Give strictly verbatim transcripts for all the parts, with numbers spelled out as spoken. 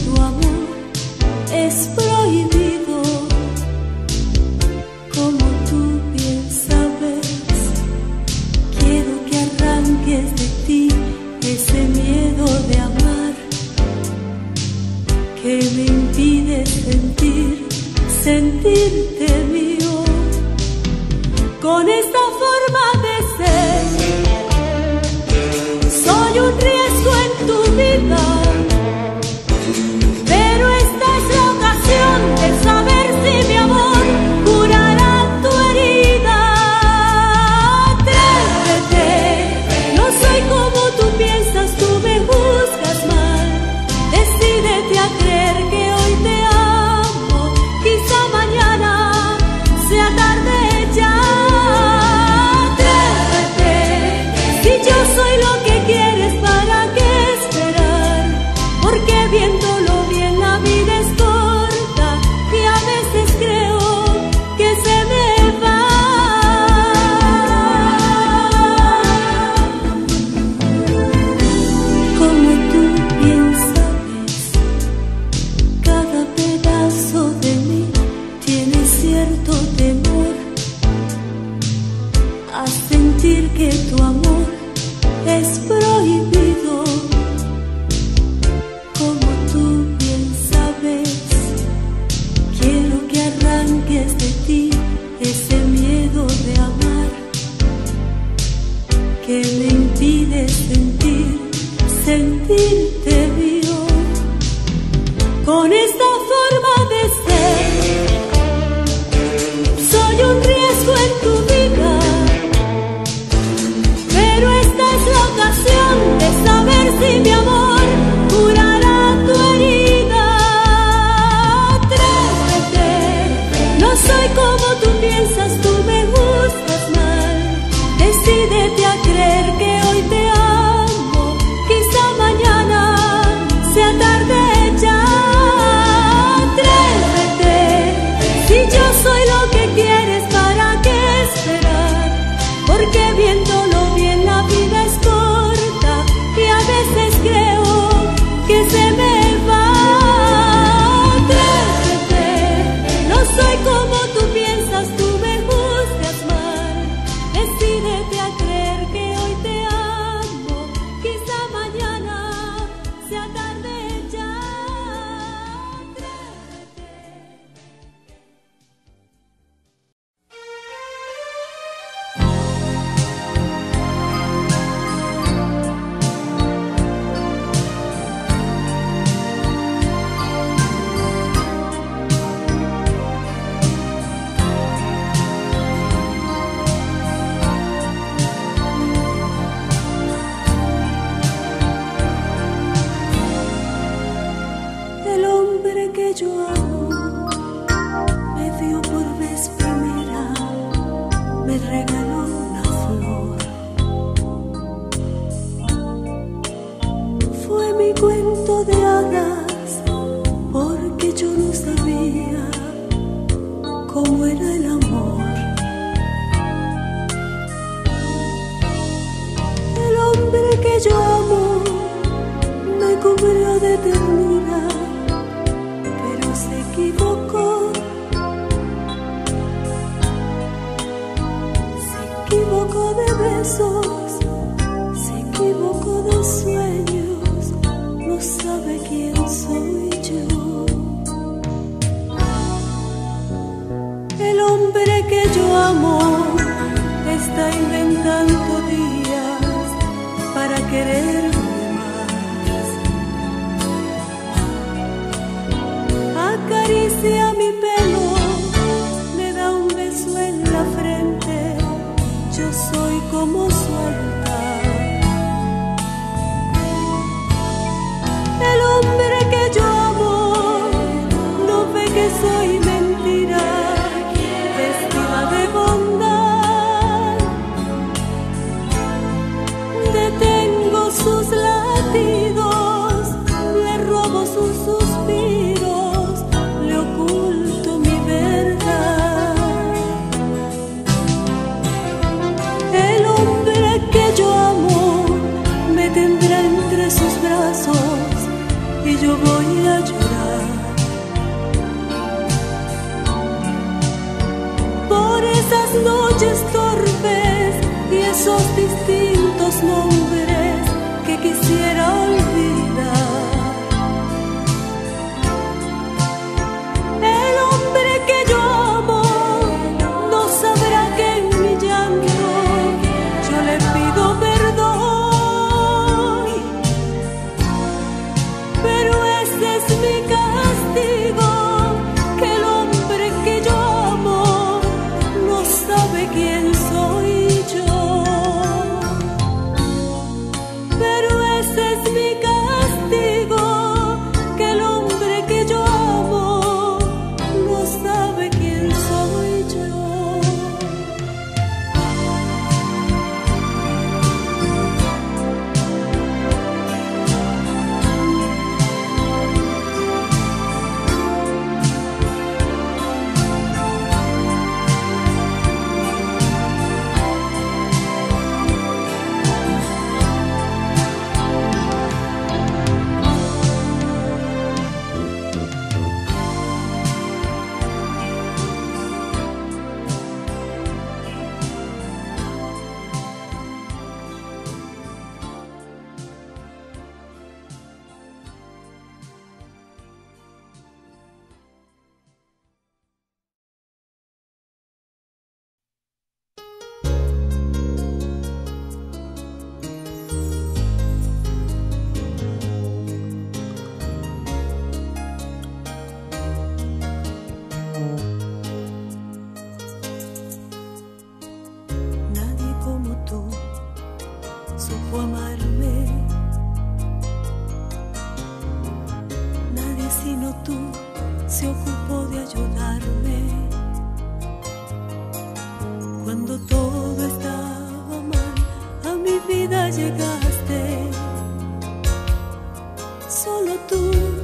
tu amor es prohibido. Como tú bien sabes, quiero que arranques de ti ese miedo de amar que me impide sentir, sentirte mío. Con esta forma de ser, soy un riesgo en tu vida, pero esta es la ocasión de saber si mi amor curará tu herida. Atrévete, no soy como tú piensas, tú me juzgas mal. Decídete a creer que hoy te amo, quizá mañana sea tarde ya. Yo soy lo que quieres, ¿para qué esperar? Porque viéndolo bien la vida es corta y a veces creo que se me va. Como tú bien sabes, cada pedazo de mí tiene cierto temor a sentir que tu amor es prohibido. Como tú bien sabes, quiero que arranques de ti ese miedo de amar que me impide sentir, sentirte mío. Con esta forma de ser, soy un riesgo en tu vida, pero esta es la ocasión de saber si mi amor curará tu herida. Atrévete, no soy como tú piensas, tú me juzgas mal. Decídete a creer que hoy te amo, quizá mañana sea tarde ya. Atrévete, si yo soy lo que quieres, ¿para qué esperar? Porque viéndolo bien la vida es corta y a veces creo que se me va. Atrévete, no soy como tú piensas, tú me juzgas mal. Decídete a creer que hoy te amo, quizá mañana sea tarde ya. El hombre que yo amo me dio por vez primera, me regaló una flor. Fue mi cuento de hadas, porque yo no sabía cómo era el amor. El hombre que yo amo me cubrió de ternura, pero se equivocó. Se equivocó de besos, se equivocó de sueños, no sabe quién soy yo. El hombre que yo amo está inventando días para quererme más. Acaricia mi pelo, me da un beso en la frente, yo soy como suelta. El hombre que yo amo no ve que soy mentira, vestida de bondad. Detengo sus latidos, le robo sus suspiros, le oculto mi verdad. El hombre que yo amo me tendrá entre sus brazos y yo voy a llorar por esas noches torpes y esos distintos nombres que quisiera olvidar. El hombre que yo amo no sabrá que en mi llanto yo le pido perdón, pero ese es mi castigo, que el hombre que yo amo no sabe quién soy yo. Pero ese es mi castigo, que el hombre que yo amo no sabe quién soy yo. Nadie como tú supo amarme, nadie sino tú se ocupó de ayudarme. Cuando todo estaba mal, a mi vida llegaste. Solo tú,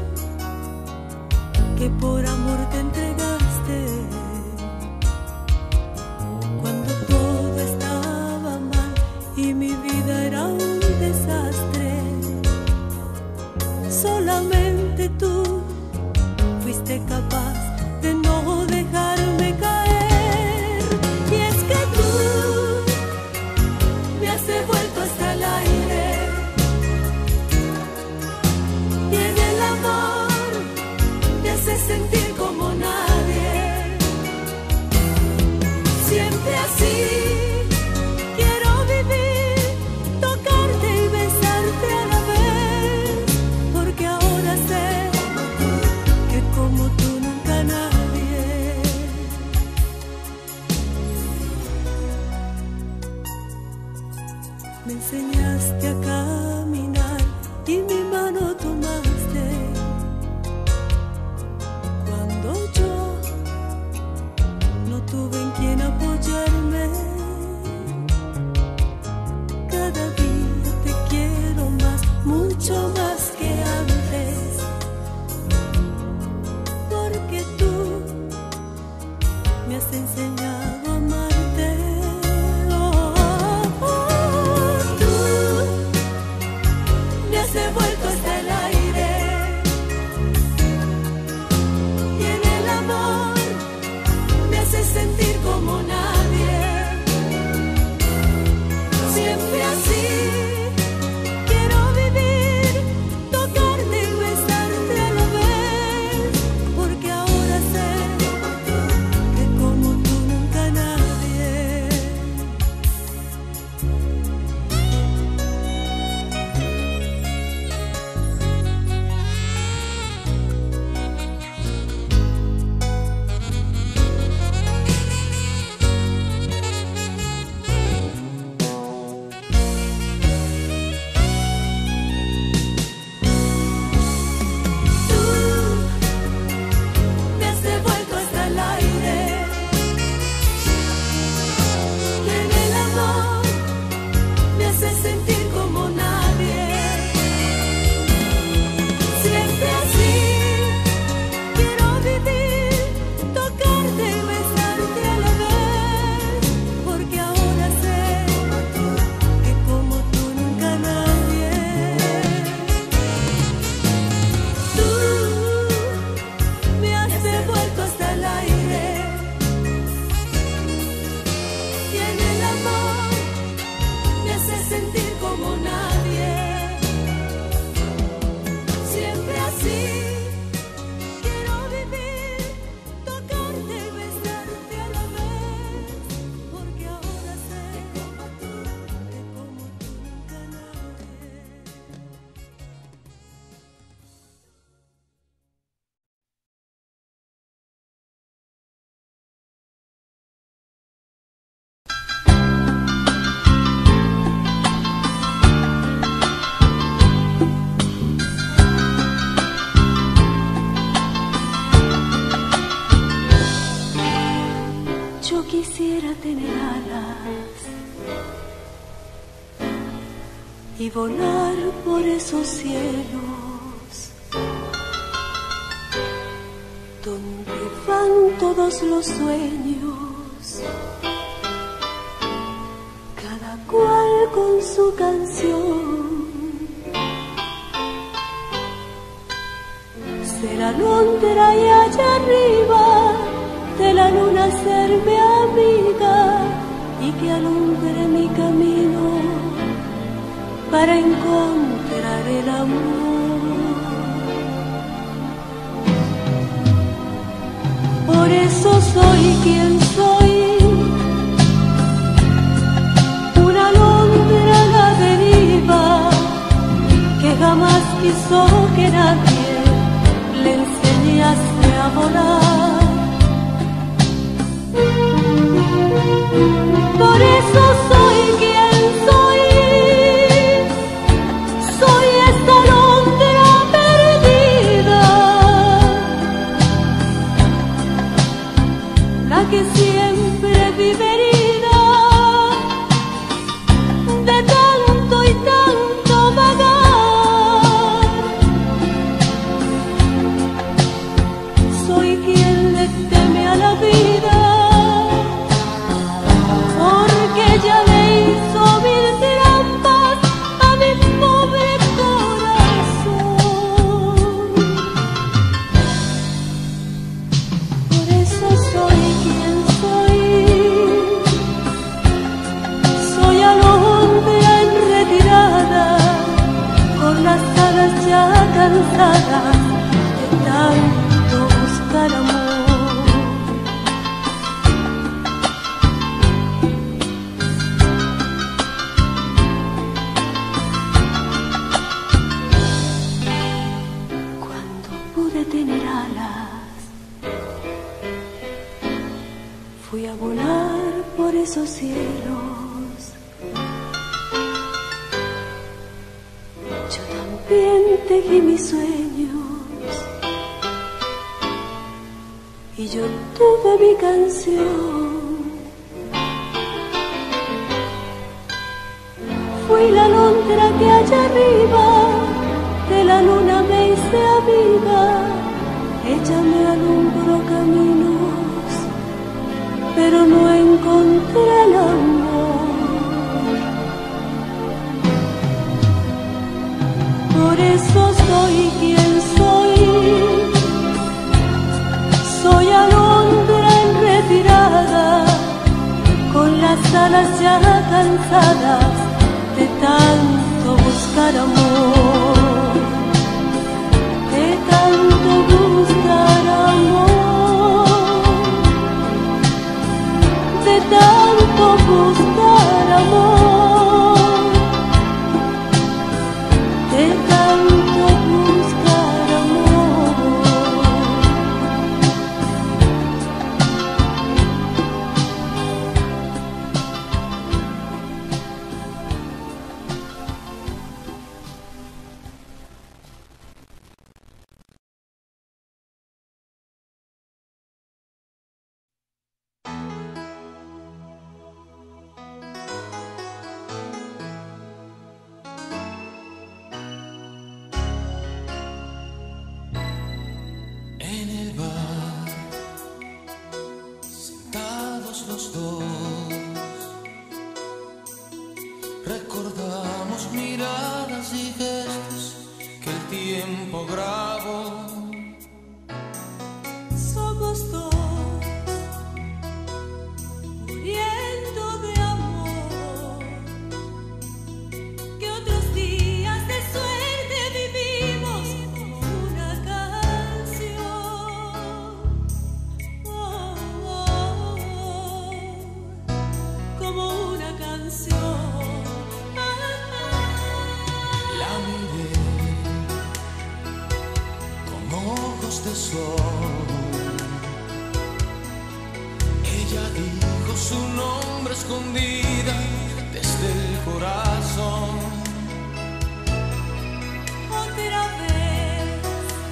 que por amor te entregaste. Cuando todo estaba mal y mi vida era un desastre, solamente tú fuiste capaz de no dejarme caer. Y es que tú me has devuelto hasta el aire, y en el amor me haces sentir como nadie. Siempre así quiero vivir, tocarte y besarte a la vez, porque ahora sé que como tú nunca nadie. Me enseñaste a caminar y mi mano tomaste cuando yo no tuve en quien apoyarme. Cada día te quiero más, mucho más que antes, porque tú me has enseñado a amarte. Oh, oh, oh, tú me has devuelto hasta el aire, y en el amor me haces sentir como nadie. Siempre así quiero vivir, tocarte y besarte a la vez, porque ahora sé que como tú nunca nadie. y volar por esos cielos donde van todos los sueños, cada cual con su canción. Ser alondra y allá arriba de la luna serme amiga y que alumbre mi camino para encontrar el amor. Por eso soy quien soy, una alondra a la deriva que jamás quiso que nadie le enseñase a volar. Por eso soy quien soy, soy esta alondra perdida, la que siempre vive herida de tanto y tanto vagar. Soy quien le teme a la vida, porque ella le hizo mil trampas a mi pobre corazón. Por eso soy quien soy, soy alondra en retirada, con las alas ya cansadas de tanto buscar amor. Tener alas, fui a volar por esos cielos. Yo también tejí mis sueños y yo tuve mi canción. Fui la alondra que allá arriba de la luna me hice amiga. Ella me alumbró caminos, pero no encontré el amor. Por eso soy quien soy, soy alondra en retirada, con las alas ya cansadas de tanto buscar amor. De tanto buscar amor, de tanto buscar amor, de tanto buscar amor. En el bar, sentados los dos, recordamos miradas y gestos que el tiempo grabó. Somos dos, muriendo de amor, que otros días de suerte vivimos como una canción. Oh, oh, oh, como una canción. Ah, ah. La miré con ojos de sol. Ella dijo su nombre escondida desde el corazón. Otra vez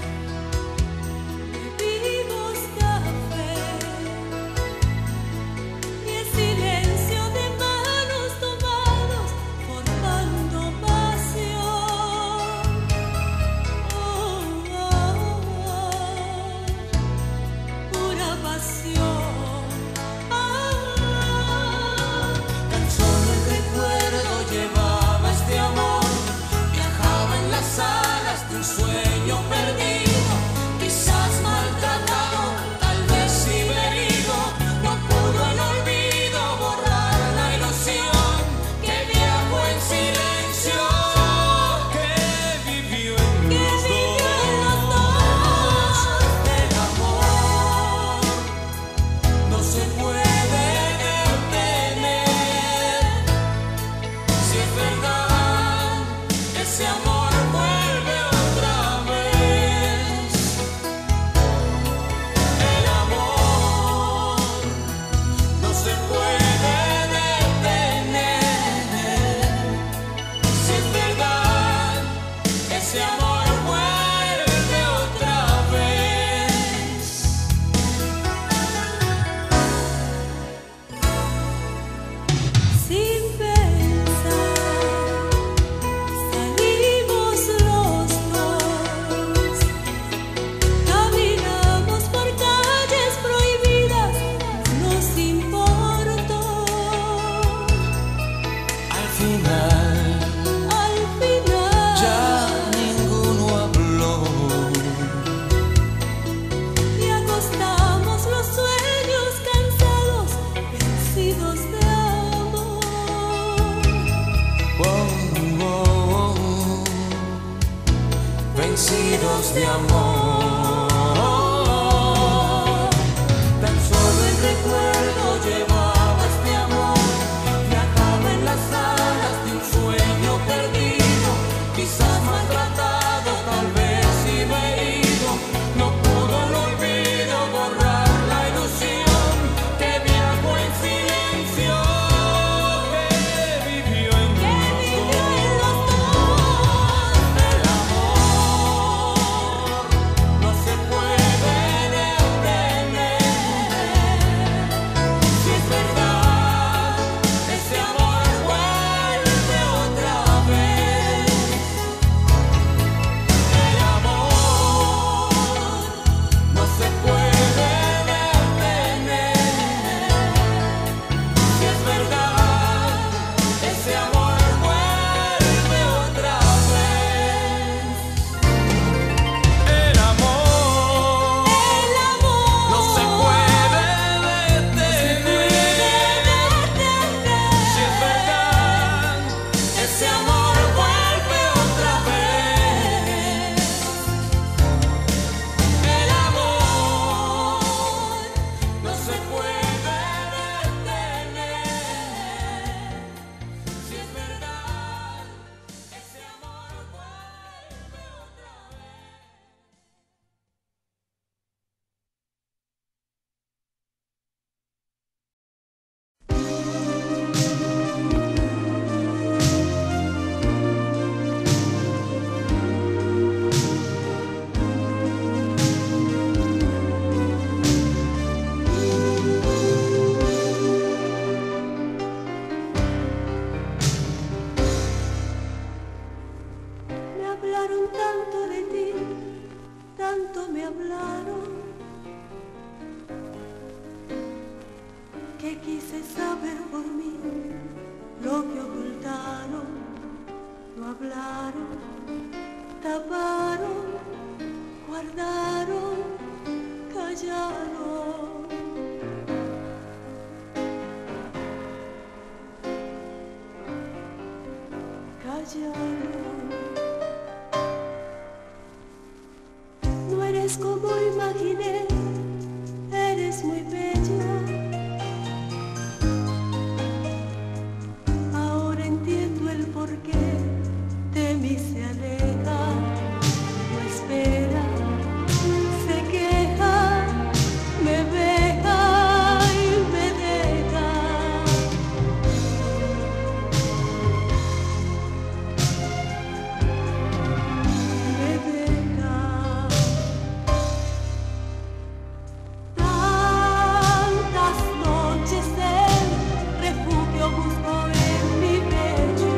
bebimos café y el silencio de manos tomados formando más ese amor vuelve otra vez. Sin pensar, salimos los dos, caminamos por calles prohibidas, nos importó. Al final, Al final, ya ninguno habló. y acostamos los sueños cansados, vencidos de amor. Oh, oh, oh. Vencidos de amor. Tan solo el recuerdo llevaba este amor, viajaba en las alas de un sueño perdido, quizás maltratado, tal vez y herido. No pudo el olvido borrar la ilusión que viajó en silencio, que vivió en Que los vivió en los dos. dos. El amor no se puede detener. Si es verdad, ese amor vuelve otra vez. El amor no se puede detener. Si es verdad, ese amor vuelve otra vez. El amor El amor no se puede detener. Si es verdad, ese amor vuelve otra vez. El amor no se puede detener. Si es verdad, ese amor vuelve otra vez. Me hablaron tanto de ti, tanto me hablaron, que quise saber por mí lo que ocultaron, no hablaron, taparon, guardaron, callaron. Callaron. No eres como imaginé, eres muy bella. Ahora entiendo el porqué de mí se aleja, no espera, se queja, me deja y me deja. Me deja. Tantas noches el refugio busco en mi pecho.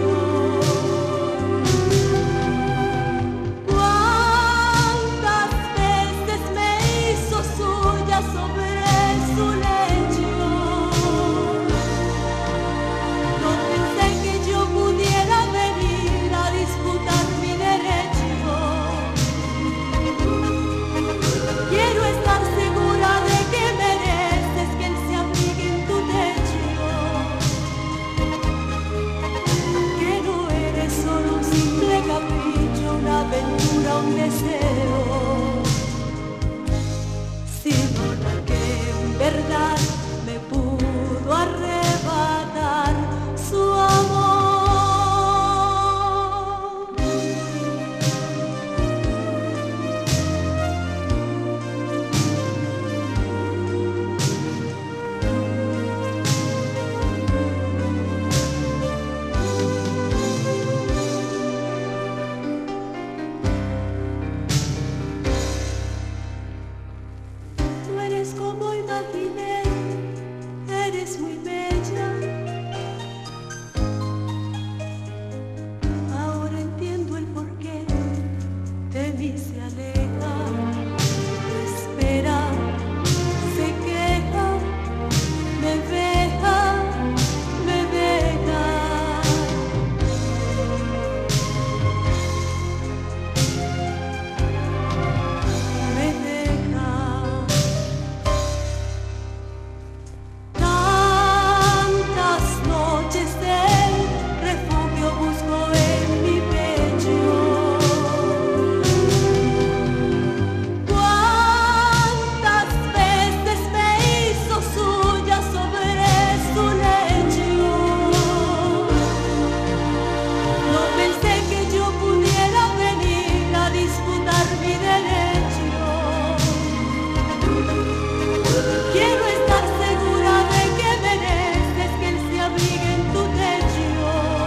Cuántas veces me hizo suya sobre su lecho. No pensé que yo pudiera venir a disputar mi derecho. Quiero estar segura de que mereces que él se abrigue en tu techo, que no eres solo un simple capricho, una aventura, un deseo, sino que en verdad me pudo arrebatar su amor. y se aleja, espera, se queja, me deja, me deja. Me deja. Tantas noches del refugio busco en mi pecho. Cuántas veces me hizo suya sobre su lecho. No pensé que yo pudiera venir a disputar mi derecho. Quiero estar segura de que mereces que él se abrigue en tu techo,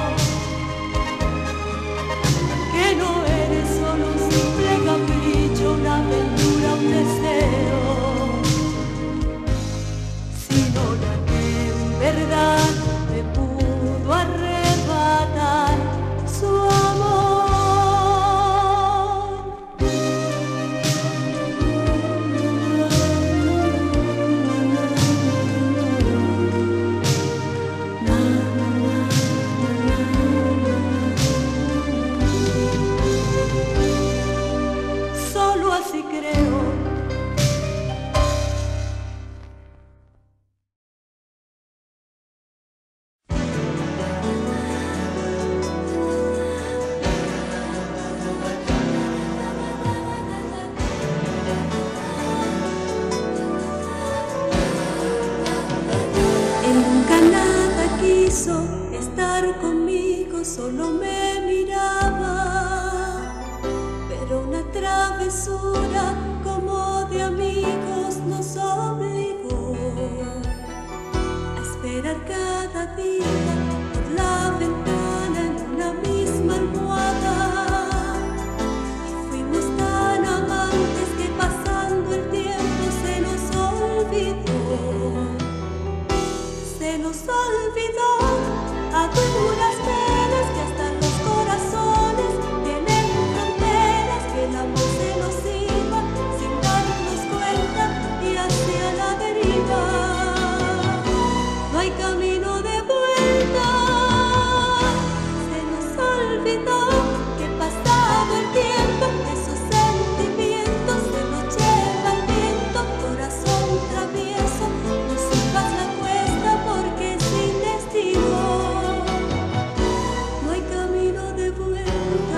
que no eres solo un simple capricho, una aventura, un deseo, sino la que en verdad me pudo arrebatar su amor. Solo así creo. Él nunca nada quiso estar conmigo, solo me miraba, pero una travesura como de amigos nos obligó a esperar cada día por la ventana en una misma almohada. Y fuimos tan amantes que pasando el tiempo se nos olvidó. Se nos olvidó a duras penas que hasta los corazones tienen fronteras, que el amor se nos iba sin darnos cuenta y hacia la deriva. No hay camino de vuelta. Se nos olvidó que pasado el tiempo esos sentimientos se nos lleva el viento, corazón travieso, no subas la cuesta porque es sin destino. No hay camino de vuelta.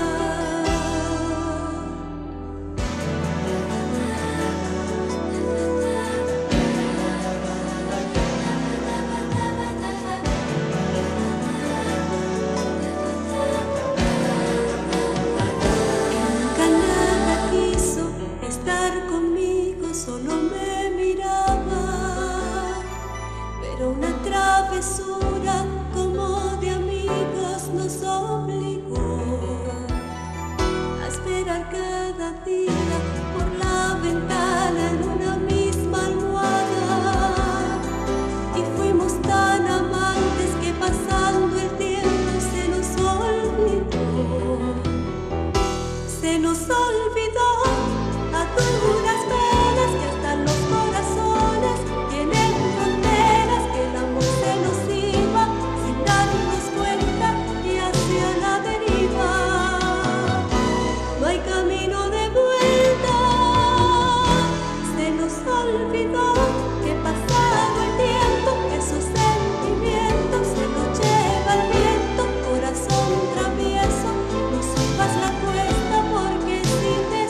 Nunca nada quiso estar conmigo, solo me miraba, pero una travesura como de amigos nos obligó a esperar cada día por la ventana en una misma almohada. Y fuimos tan amantes que pasando el tiempo se nos olvidó. Se nos olvidó a duras penas que hasta los corazones tienen fronteras, que el amor se nos iba sin darnos cuenta y hacia la deriva. No hay camino de vuelta. Se nos olvidó que pasado el tiempo esos sentimientos se nos lleva el viento, corazón travieso, no subas la cuesta porque es sin destino.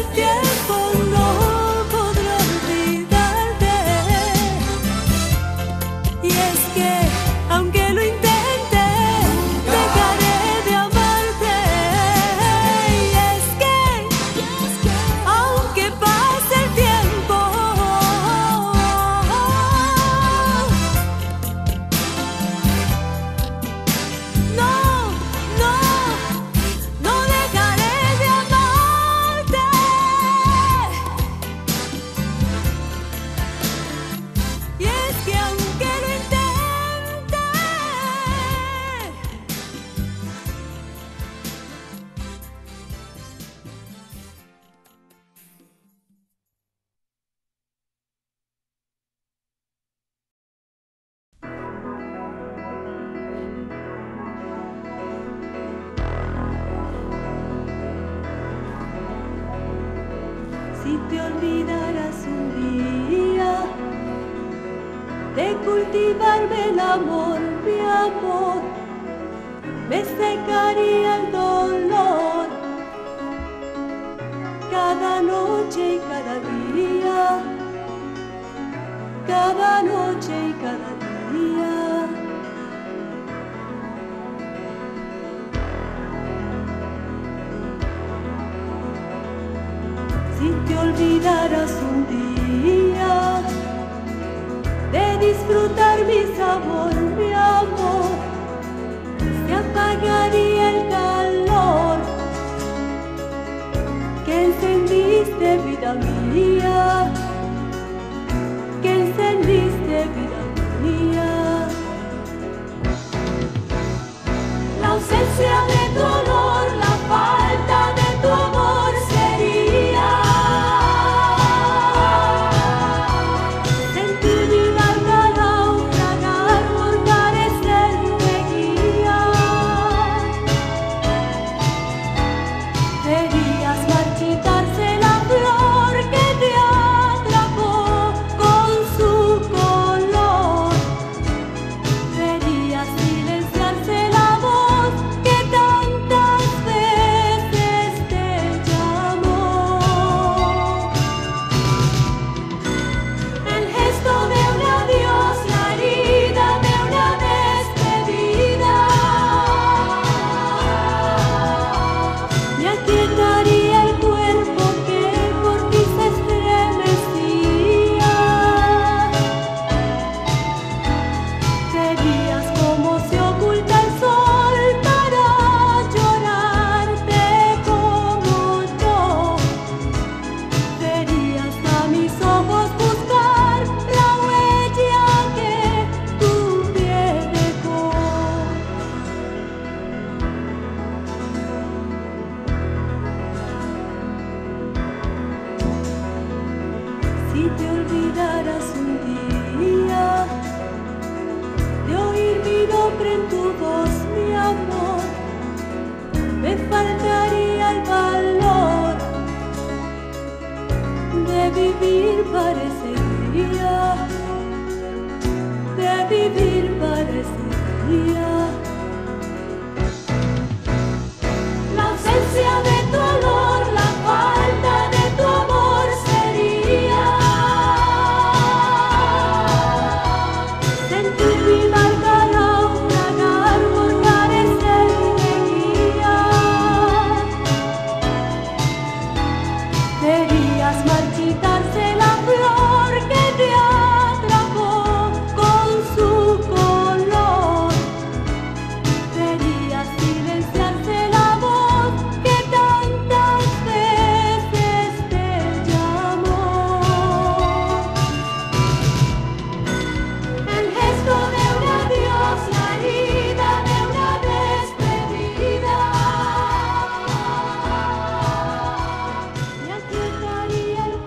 Si te olvidaras un día de cultivarme el amor, mi amor, me secaría el dolor cada noche y cada día, cada noche y cada día. Si te olvidaras un día de disfrutar mi sabor, mi amor, se apagaría el calor que encendiste, vida mía, que encendiste, vida mía. La ausencia de tu olor, la falta de tu amor sería sentir mi barca naufragar por carecer de guía. Verías marchitarse la flor que te atrapó con su color. Verías silenciarse la voz que tantas veces te llamó. El gesto de un adiós, la herida de una despedida, me aquietaría el cuerpo que por ti se estremecía. Verías cómo se oculta el sol para llorarte como yo. Verías a mis ojos buscar la huella que tu pie dejó. Si te olvidaras un día de oír mi nombre en tu voz, mi amor, me faltaría el valor de vivir para ese día, de vivir para ese día. La ausencia de tu olor, la falta de tu amor sería sentir mi barca naufragar por carecer de guía. Verías marchitarse la flor que te atrapó con su color. Verías silenciarse la voz que tantas veces te llamó. El gesto de un adiós, la herida de una despedida, me aquietaría el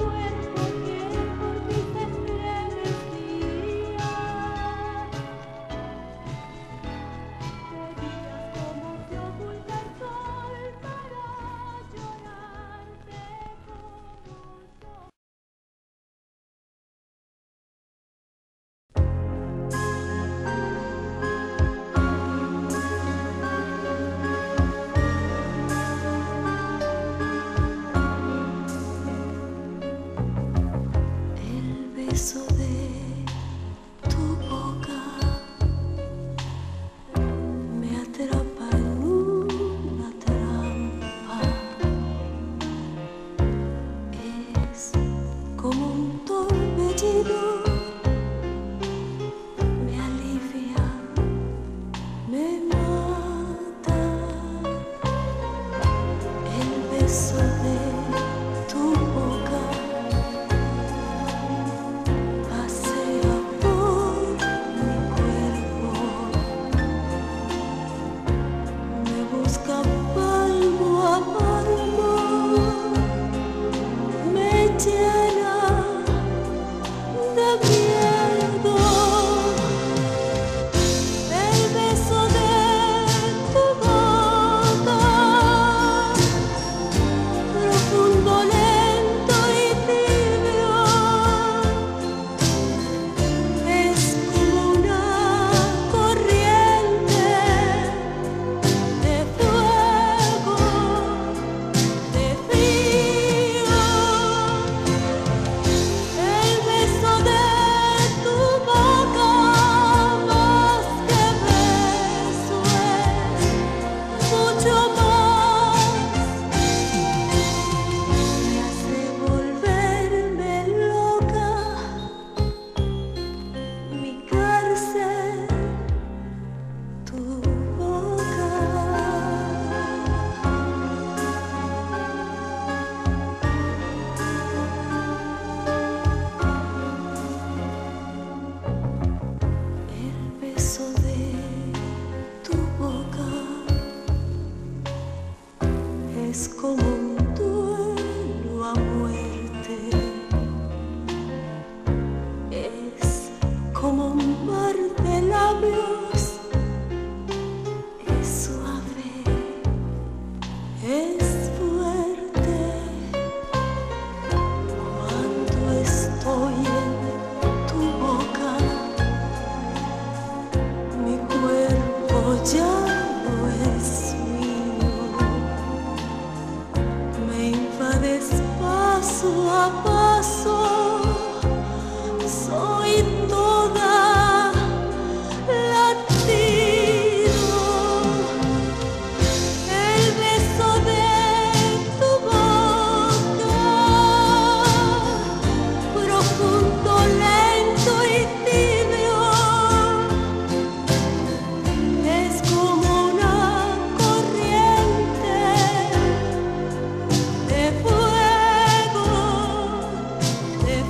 paso a paso soy toda latido. El beso de tu boca, profundo, lento y tibio, es como una corriente de fuego, de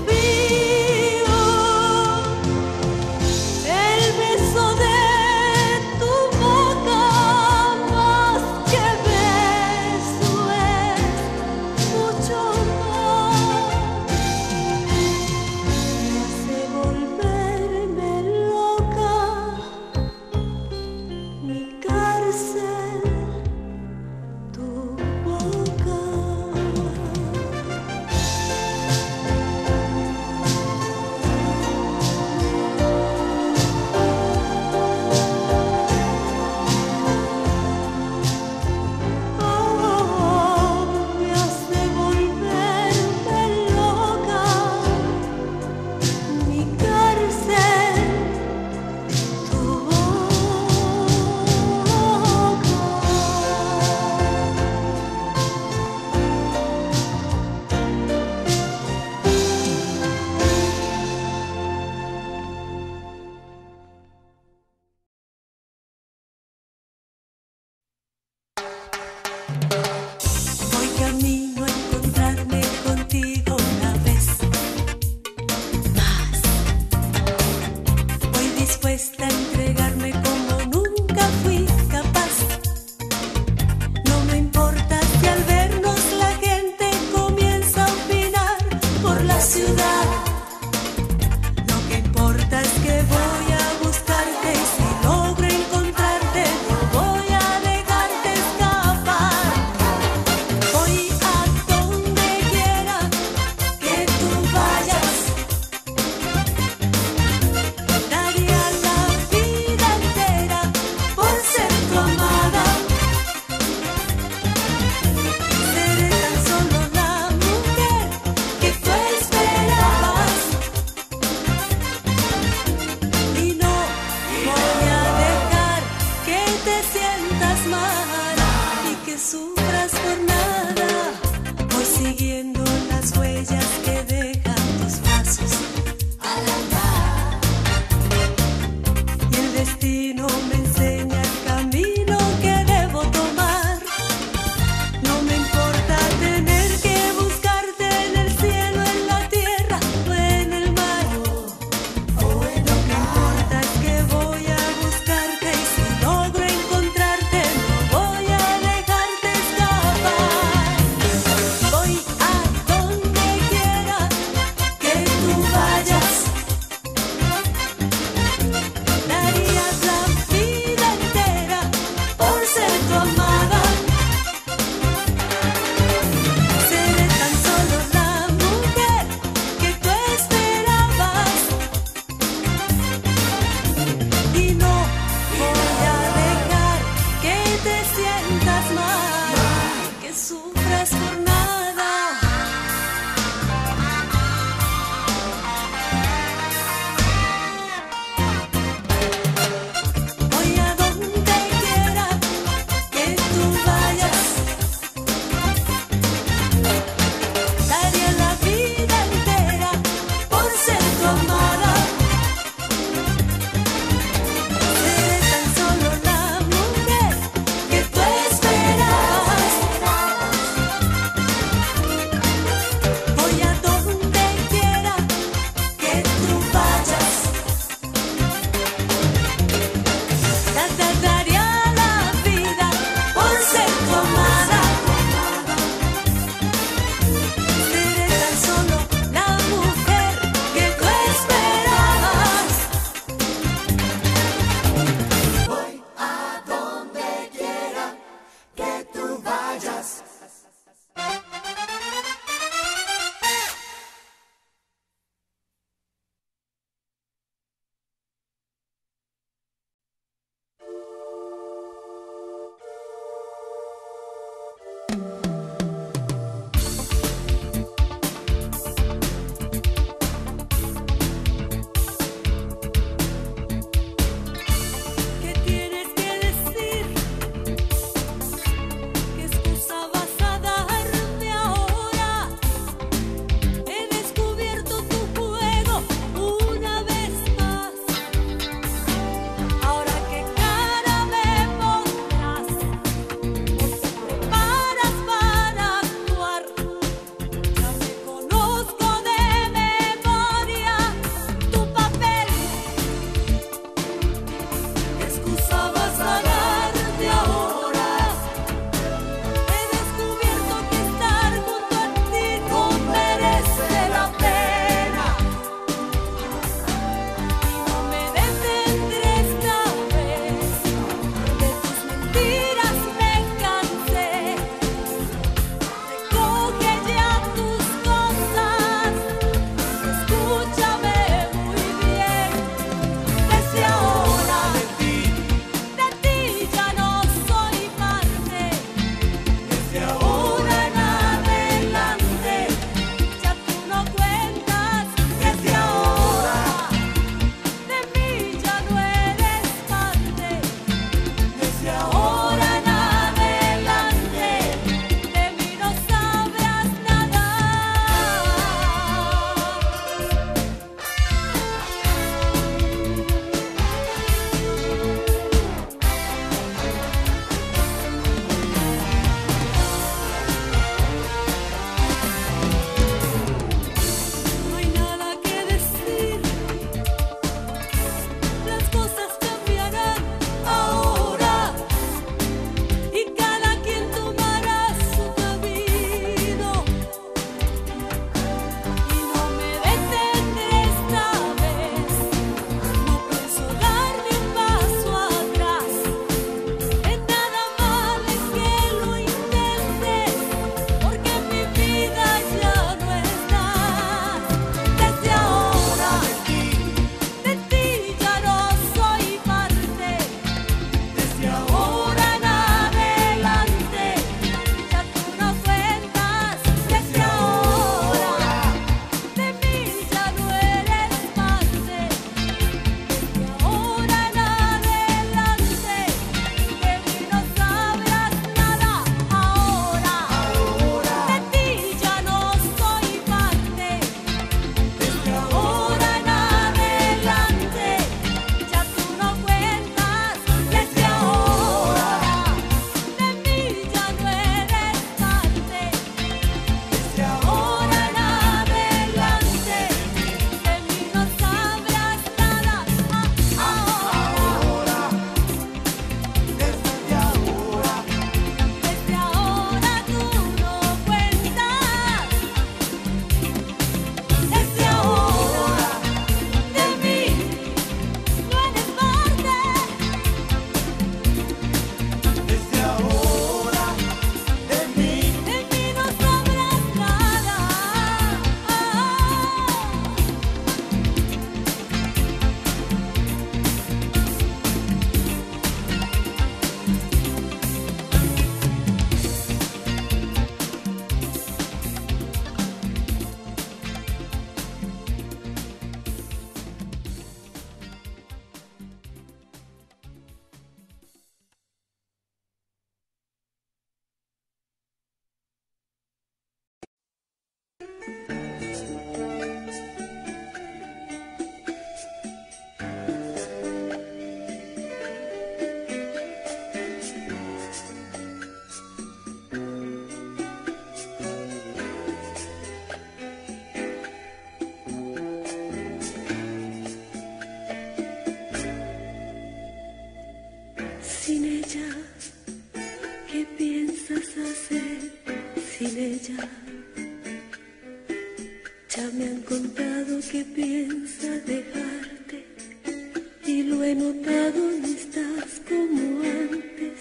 Ya me han contado que piensa dejarte y lo he notado, no estás como antes.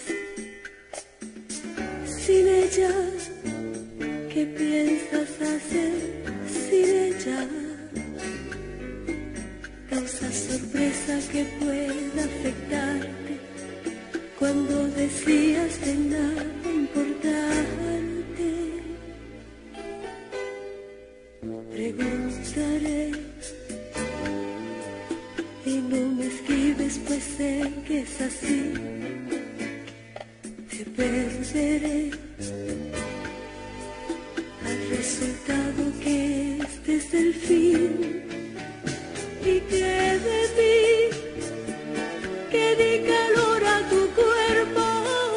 Sin ella, ¿qué piensas hacer? Sin ella, causa sorpresa que pueda afectarte cuando decías de nada importante. Preguntaré y no me esquives, pues sé que es así. Te perderé al resultado que este es el fin. Y que de mí, que di calor a tu cuerpo,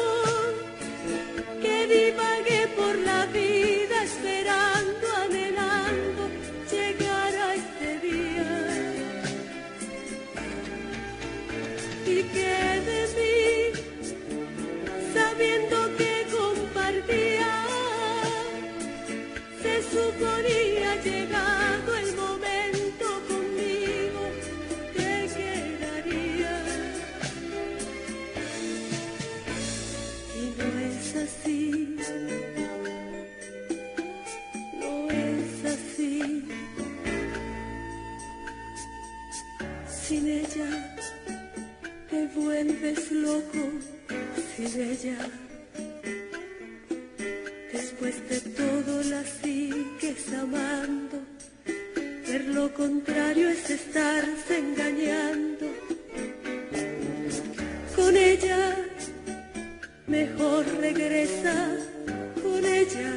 que divagué por la vida esperando, anhelando llegar a este día. Y que de mí, sabiendo que compartía, se suponía llegado el momento conmigo te quedarías. Y no es así, no es así. Sin ella te vuelves loco, sin ella después de todo la sigues amando. Ver lo contrario es estarse engañando. Con ella mejor regresa, con ella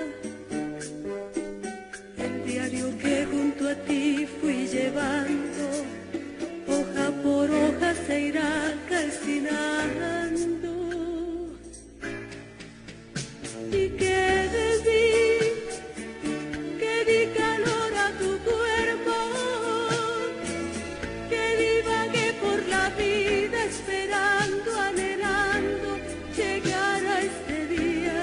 el diario que junto a ti fui llevando, hoja por hoja se irá calcinando. Y que de mí, que di calor a tu cuerpo, que divagué por la vida esperando, anhelando llegar a este día.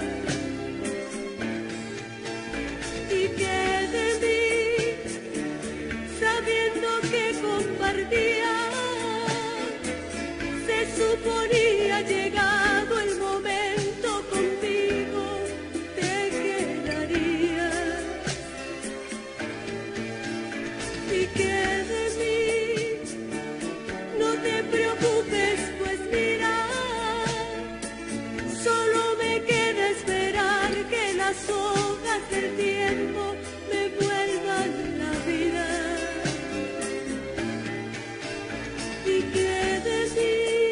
Y que de mí, sabiendo que compartía, se suponía llegado el momento contigo te quedarías. Y que de mí, no te preocupes, pues mira, solo me queda esperar que las hojas del tiempo me vuelvan la vida. Y que de mí,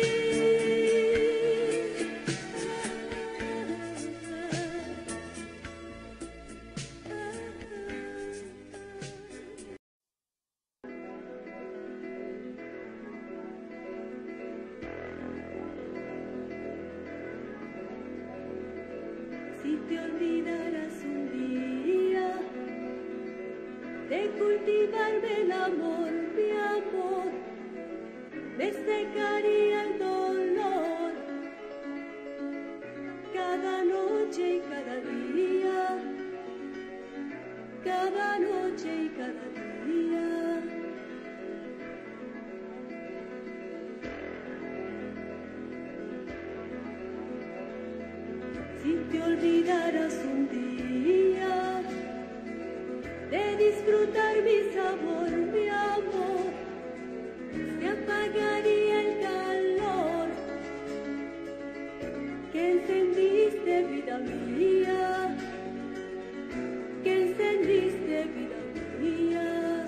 si te olvidaras un día de cultivarme el amor, mi amor, me secaría el dolor cada noche y cada día, cada noche y cada día. Si te olvidaras un día de disfrutar mi sabor, mi amor, se apagaría el calor que encendiste, vida mía, que encendiste, vida mía.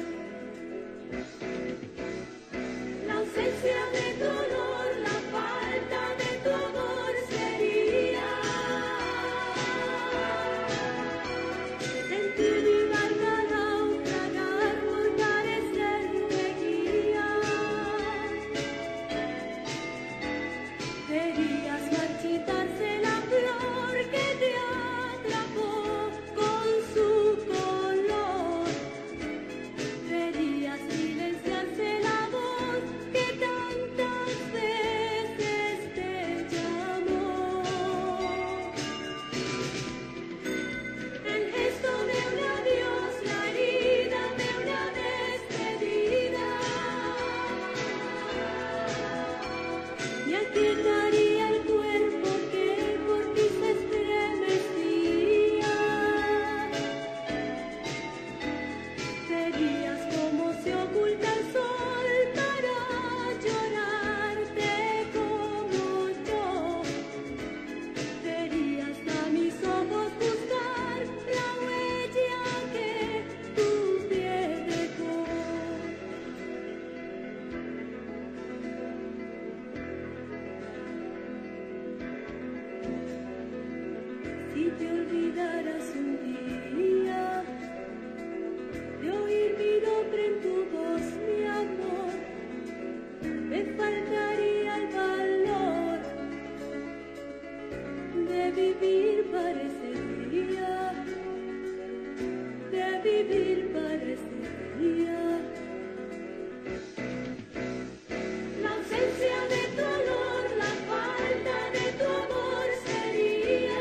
La ausencia de dolor, la falta de tu amor sería sentir mi barca naufragar por mares vivir para ese día. La ausencia de tu olor, la falta de tu amor sería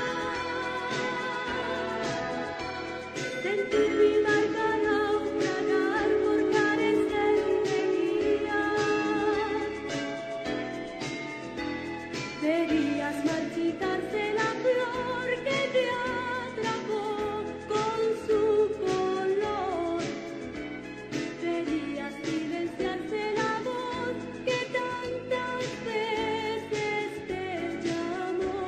sentir mi marca naufragar por carecer de guía. Verías marchitarse la flor que te atrapó con su color. Verías silenciarse la voz que tantas veces te llamó.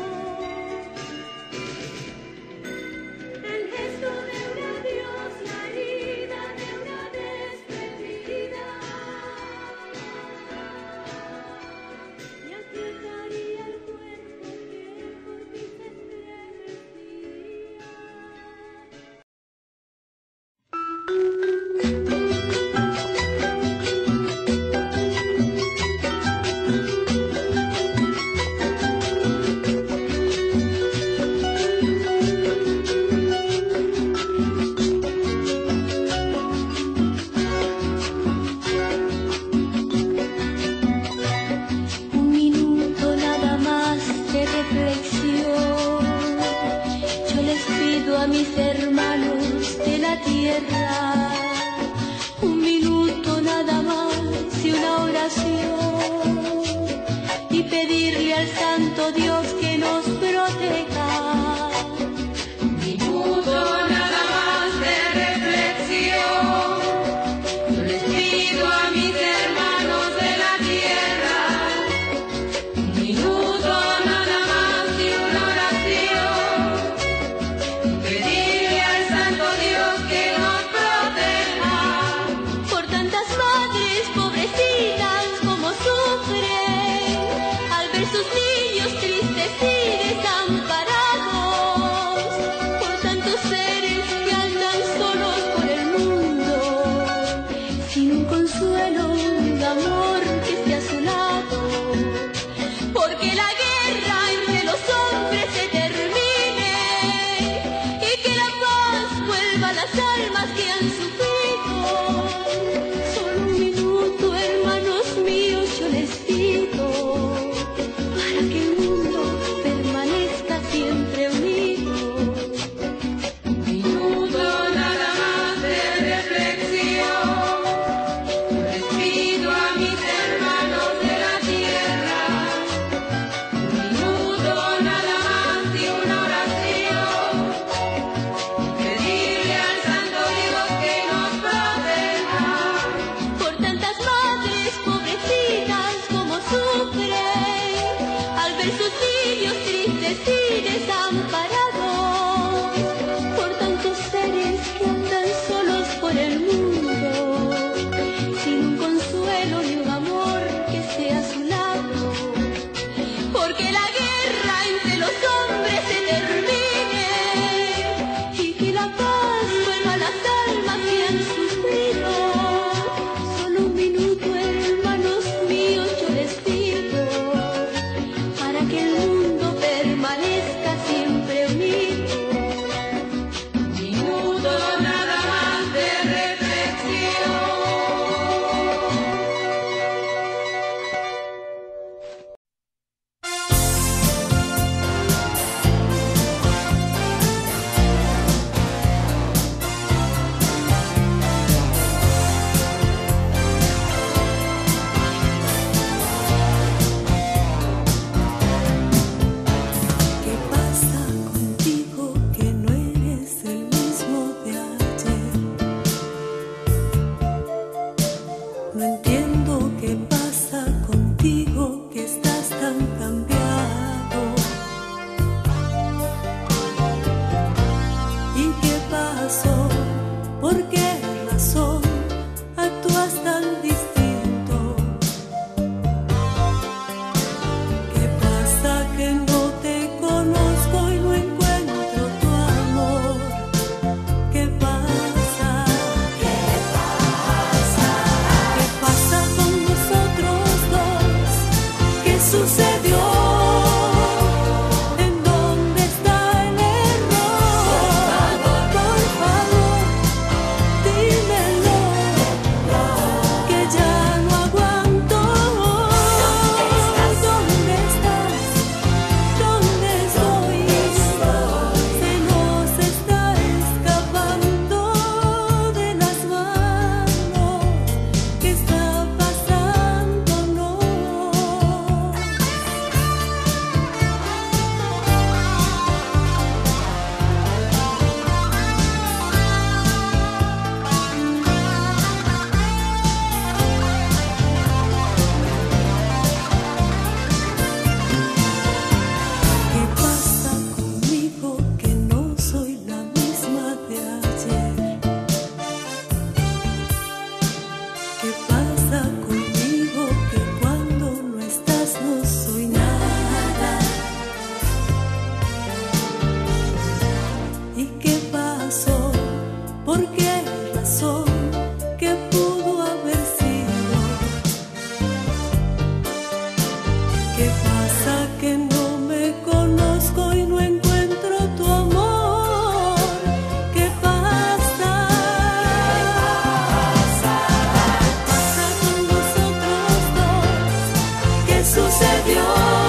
El gesto de un adiós, la herida de una despedida. Y aquietaría el cuerpo que por ti se estremecía. Un minuto nada más de reflexión. Yo les pido a mis hermanos de la tierra. Un minuto nada más y una oración. Y pedirle al Santo Dios que nos proteja. Un minuto nada más de reflexión. Yo les pido a mis hermanos de la tierra. Un minuto nada más y una oración. Pedirle al Santo Dios que nos proteja. Por tantas madres pobrecitas como sufren al ver sus niños tristes y desamparados. Por tantos seres que andan solos por el mundo, sin un consuelo ni un amor que esté a su lado. Porque la guerra entre los hombres se termine y que la paz vuelva a las almas que han sufrido. Solo un minuto, hermanos míos, yo les pido para que el mundo permanezca siempre unido. Un minuto nada más de reflexión. Yo les pido a mis hermanos de la tierra. Un minuto nada más y una oración. Pedirle al Santo Dios que nos proteja. Por tantas madres pobrecitas como sufren al ver sus niños tristes y desamparados. Por tantos seres que andan solos por el mundo, sin un consuelo ni un amor que esté a su lado. Porque la guerra entre los hombres se termine y que la paz vuelva a las almas que han sufrido. Solo un minuto, hermanos míos, yo les pido para que el mundo permanezca siempre unido. Un minuto nada más de reflexión. ¿Qué pasa contigo que no eres el mismo de ayer? No entiendo qué pasa contigo que estás tan cambiado. ¿Y qué pasó? ¿Por qué razón actúas tan distinto? ¿Qué pasa que no te conozco y no encuentro tu amor? ¿Qué pasa? ¿Qué pasa? ¿Qué pasa con nosotros dos? ¿Qué sucedió? ¿En dónde está el error? Por favor, porque hay razón que pudo haber sido. ¿Qué pasa que no me conozco y no encuentro tu amor? ¿Qué pasa? ¿Qué pasa con nosotros dos? ¿Qué sucedió?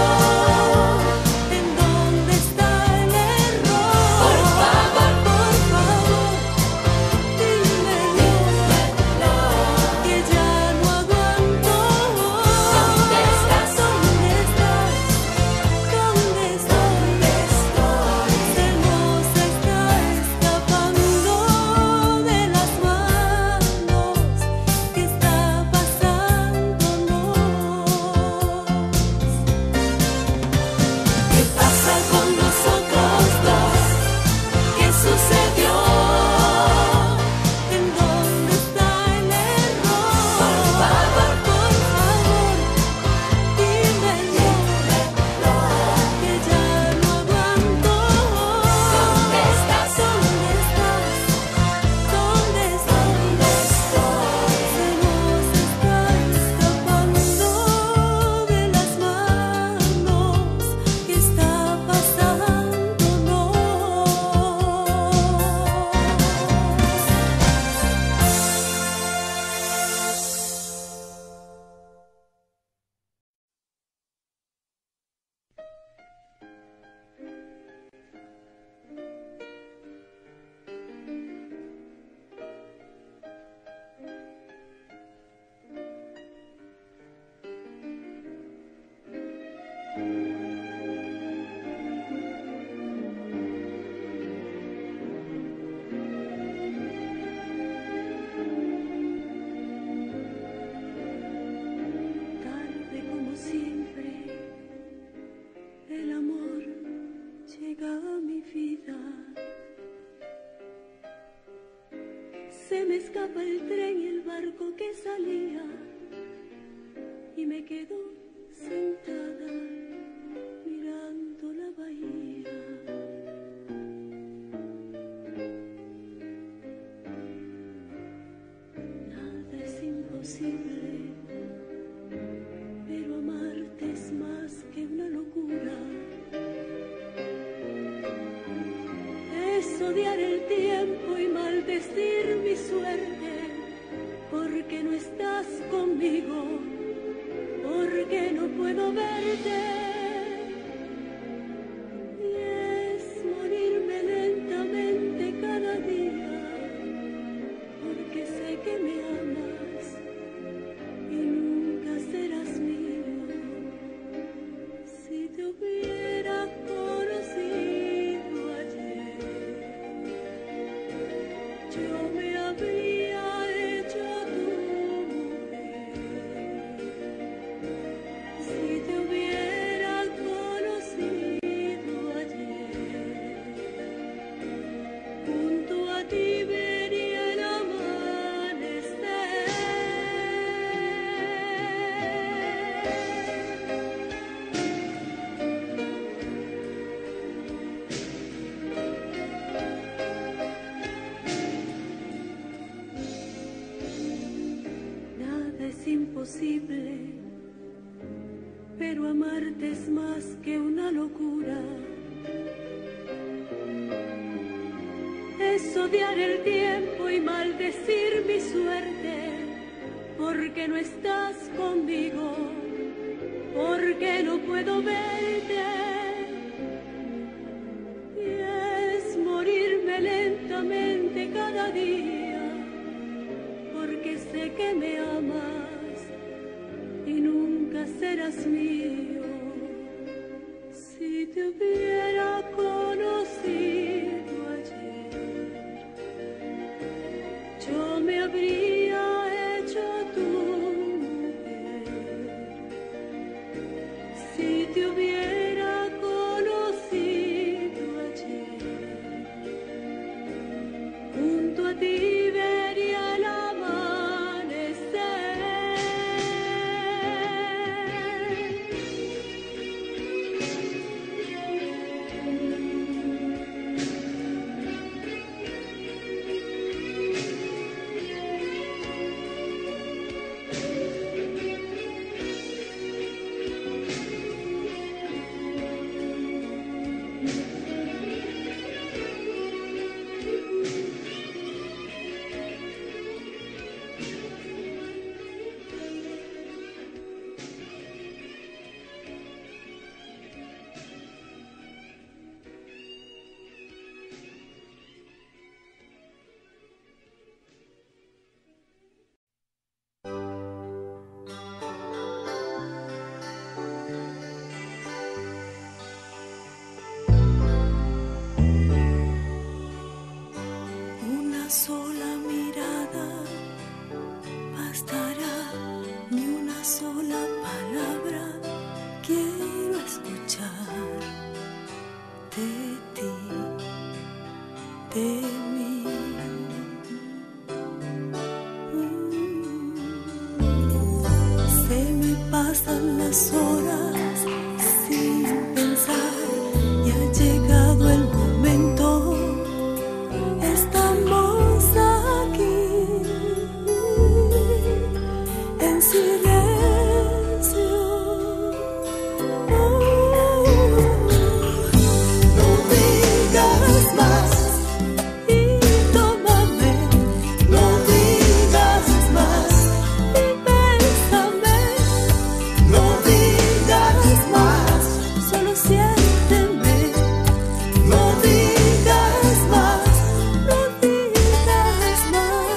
Se me escapa el tren y el barco que salía y me quedo sentada mirando la bahía. Nada es imposible, pero amarte es más que una locura. Es odiar el tiempo y maldecir mi suerte, porque no estás conmigo, porque no puedo verte. Y es morirme lentamente cada día, porque sé que me amas y nunca serás mío. Si te hubiera conocido ayer, yo me habría hecho tu mujer. Si te hubiera conocido ayer, junto a ti vería el amanecer. Nada es imposible, pero amarte es más que una locura. Es odiar el tiempo y maldecir mi suerte, porque no estás conmigo, porque no puedo verte. Y es morirme lentamente cada día, porque sé que me amas y nunca serás mío. Si te hubiera conocido ayer, yo me habría hecho tu mujer. Si te hubiera conocido ayer, junto a ti vería el amanecer. sola mirada bastará, ni una sola palabra quiero escuchar de ti, de mí. Se me pasan las horas sin pensar y ha llegado el momento. Estamos aquí en silencio. Oh, no digas más y tómame. No digas más y bésame. No digas más, solo siénteme. No digas más, no digas más.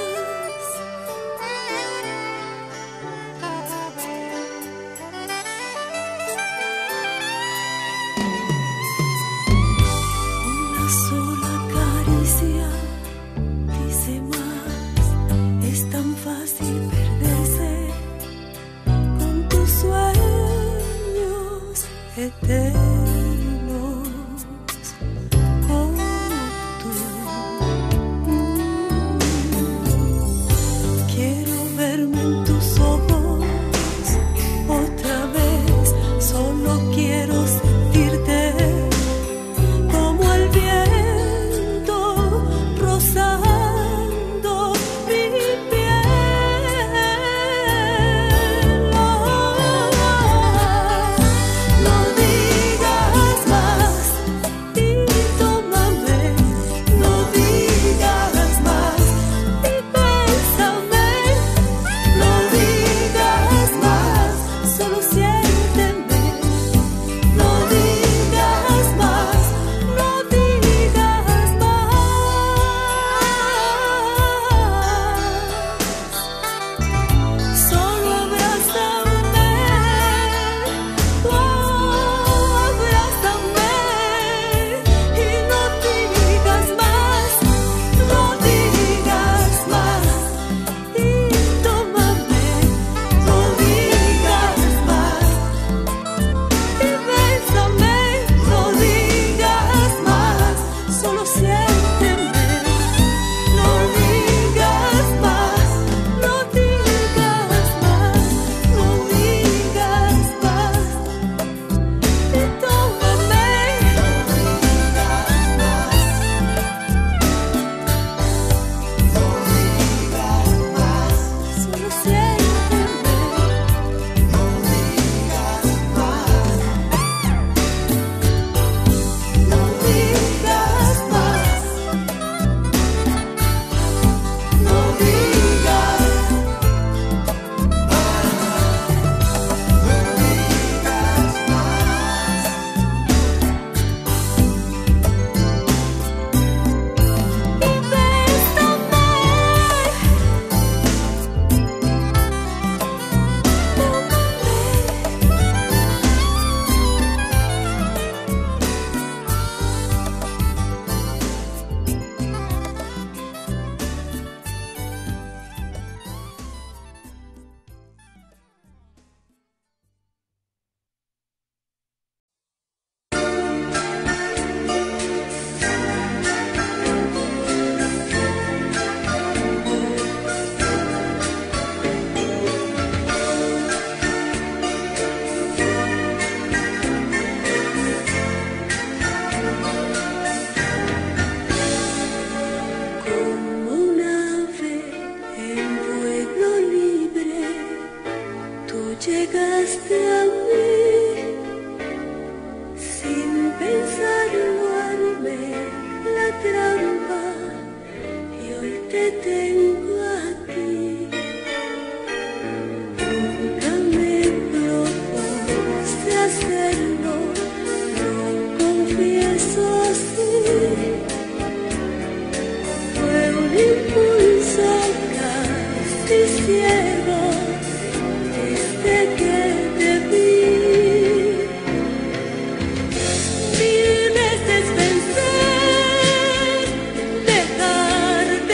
Una sola caricia dice más. Es tan fácil perderse con tus sueños eternos como tú. Quiero verme en tus ojos otra vez. Solo quiero sentirte como el viento rozando mi piel. No digas más y tómame. No digas más y bésame. No digas más, solo siénteme. No digas más, no digas más. Solo abrázame, oh, abrázame y no digas más, no digas más y tómame. No digas más y bésame. No digas más, solo siénteme. No digas más, no digas más, no digas más y tómame. No digas más, no digas más, solo siénteme. No digas más, no digas más, no como un ave en vuelo libre, tú llegaste a mí. Sin pensarlo armé la trampa y hoy te tengo aquí. Nunca me propuse hacerlo, lo confieso así. Fue un impulso casi ciego desde que te vi. Mil veces pensé dejar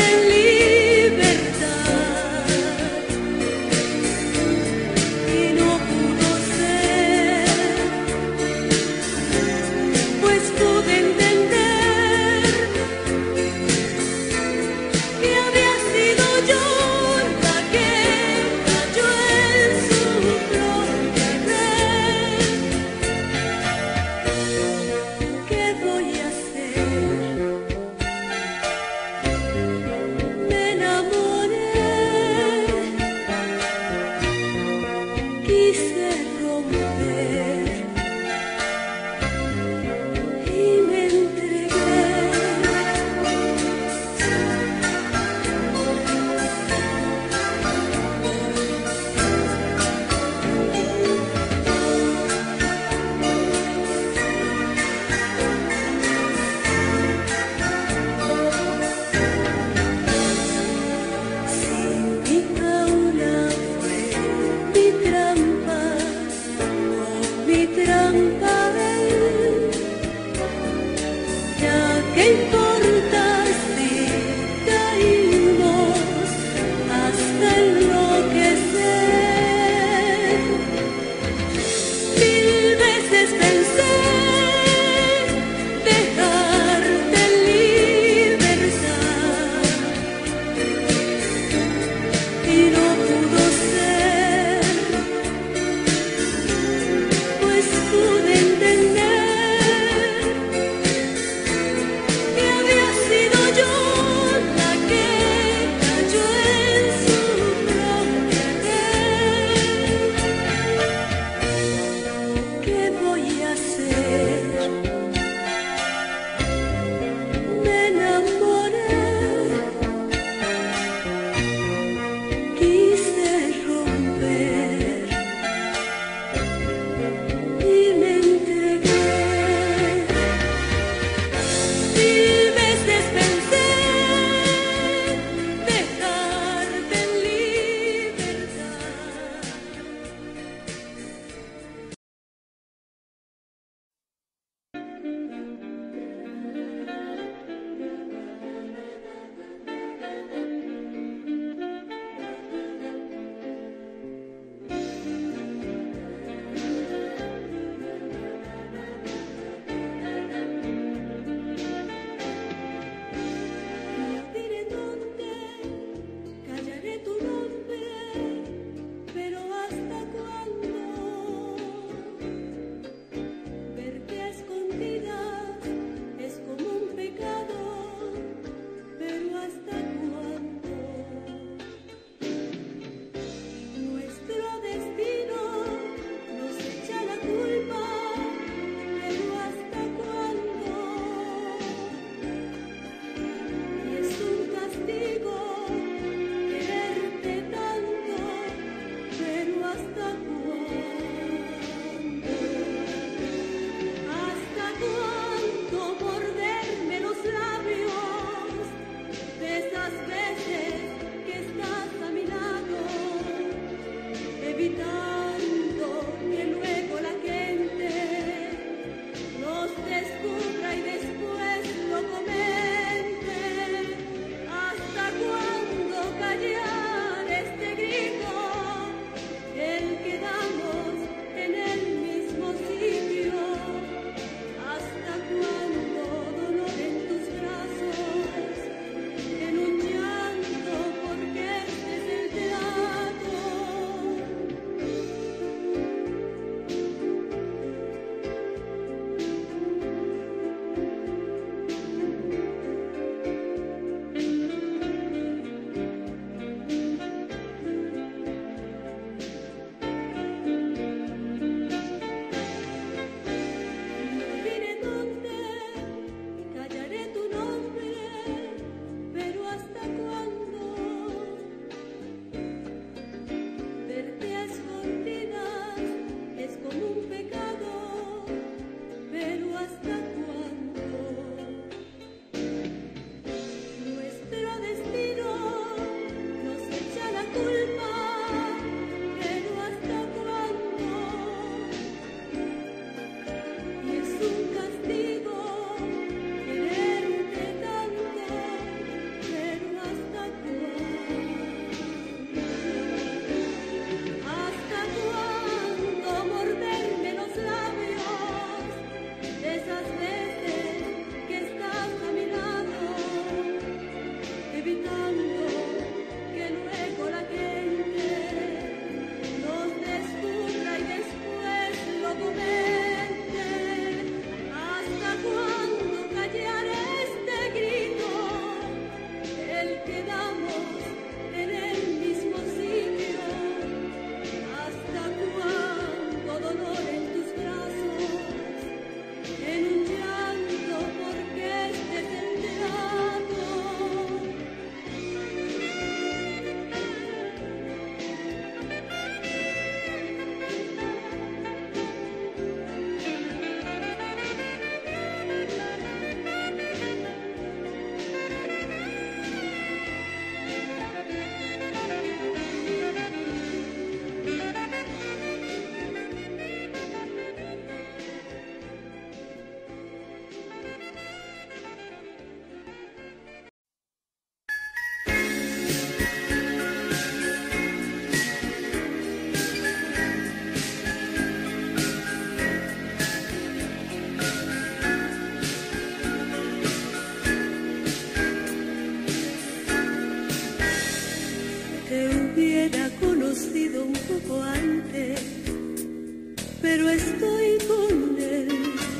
hubiera conocido un poco antes, pero estoy con él.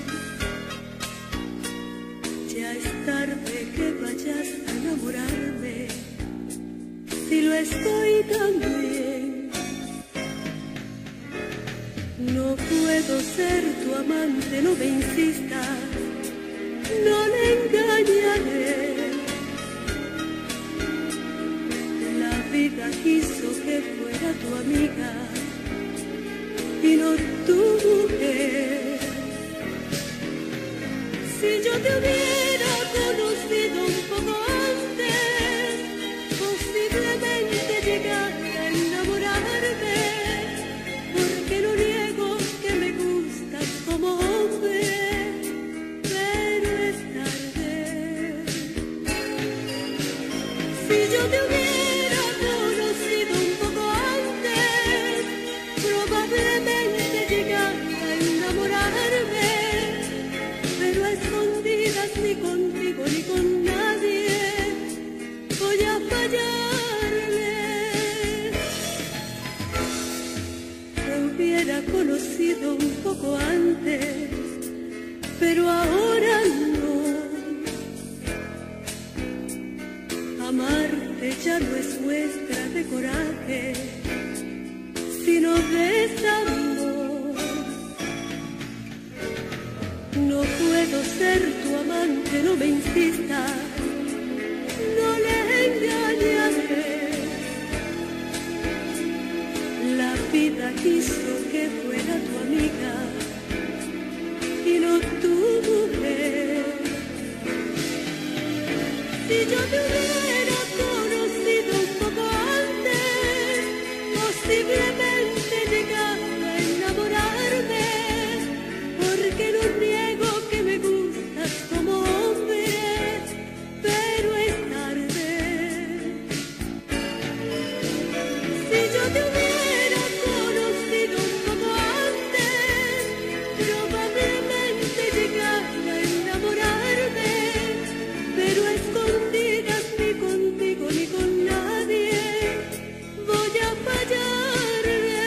Ya es tarde que vayas a enamorarme, si lo estoy también. No puedo ser tu amante, no me insistas, no le engañaré. La vida quiso que fuera tu amiga y no tu mujer. Si yo te hubiera conocido un poco antes, posiblemente llegara a enamorarme, porque no niego que me gustas como hombre, pero es tarde. Si yo te hubiera conocido un poco antes, probablemente llegara a enamorarme, pero a escondidas ni contigo ni con nadie voy a fallarle. Te hubiera conocido un poco antes, pero ahora no. Amarte ya no es muestra de coraje, sino de desamor. No puedo ser tu amante, no me insistas, no le engañaré. La vida quiso que fuera tu amiga y no tu mujer. Si yo te hubiera conocido un poco antes, posiblemente llegara a enamorarme, porque no niego que me gustas como hombre, pero es tarde. Si yo te hubiera conocido un poco antes, probablemente llegara a enamorarme, pero a escondidas ni contigo ni con nadie voy a fallarle.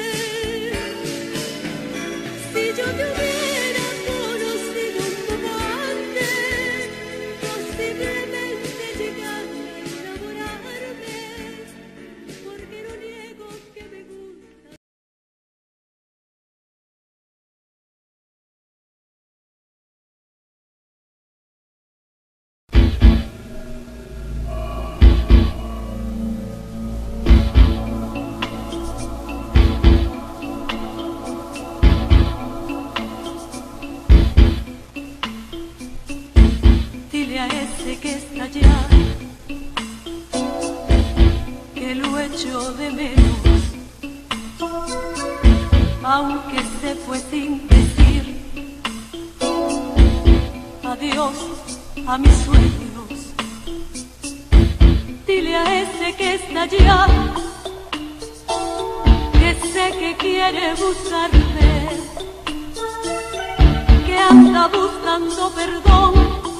Si yo te hubiera conocido un poco antes, posiblemente llegara a enamorarme, porque no niego que me gusta. Dile a ese que está allá que lo echo de menos, aunque se fue sin decir adiós a mis sueños. Dile a ese que está allá que sé que quiere buscarme, que anda buscando perdón,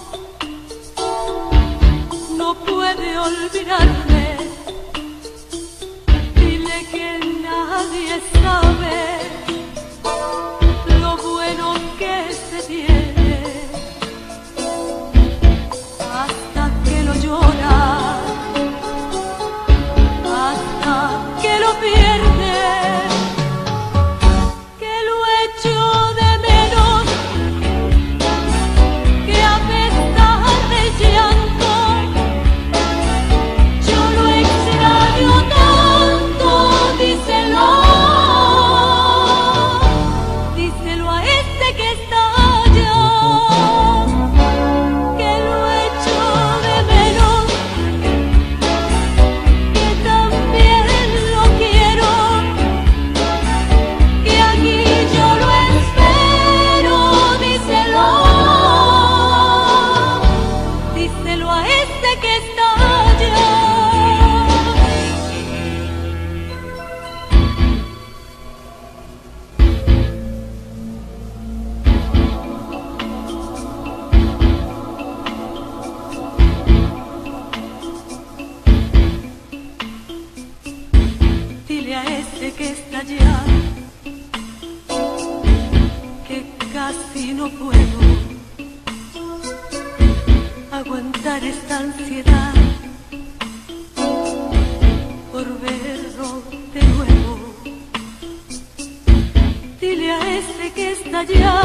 no puede olvidarme. Dile que nadie sabe lo bueno que se tiene hasta que lo llora, hasta que lo pierde, que lo echo de menos, que a pesar del llanto yo ese que está allá, que casi no puedo aguantar esta ansiedad por verlo de nuevo. Dile a ese que está allá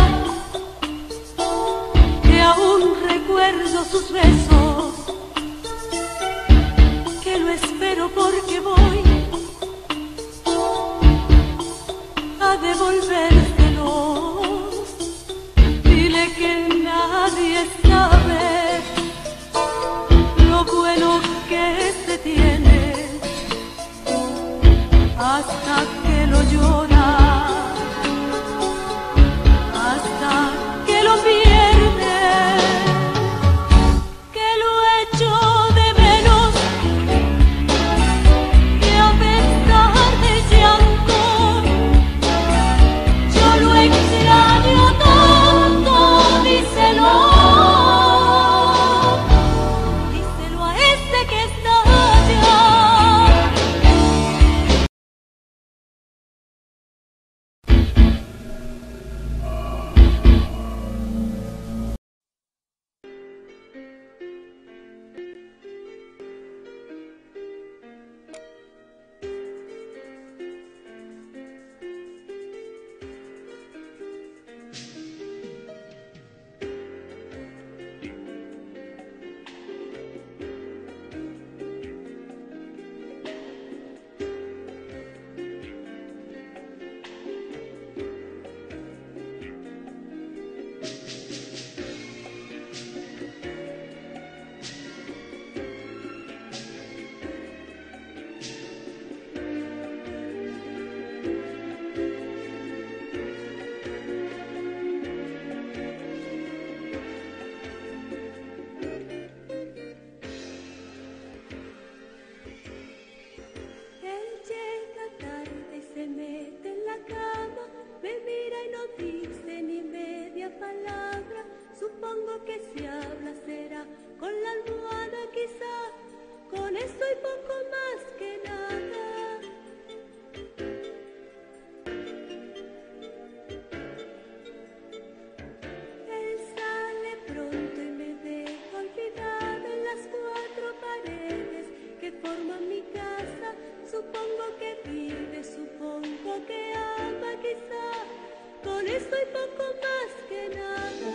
que aún recuerdo sus besos, que lo espero porque voy a devolvérselos. Dile que nadie sabe lo bueno que se tiene hasta que lo llora, hasta que lo pierde, que lo echo de menos, que a pesar del llanto yo lo extraño tanto. Díselo, díselo a este que está allá. Supongo que si habla será con la almohada, quizá, con eso y poco más que nada. Él sale pronto y me deja olvidada en las cuatro paredes que forman mi casa. Supongo que vive, supongo que ama, quizá, con eso y poco más que nada.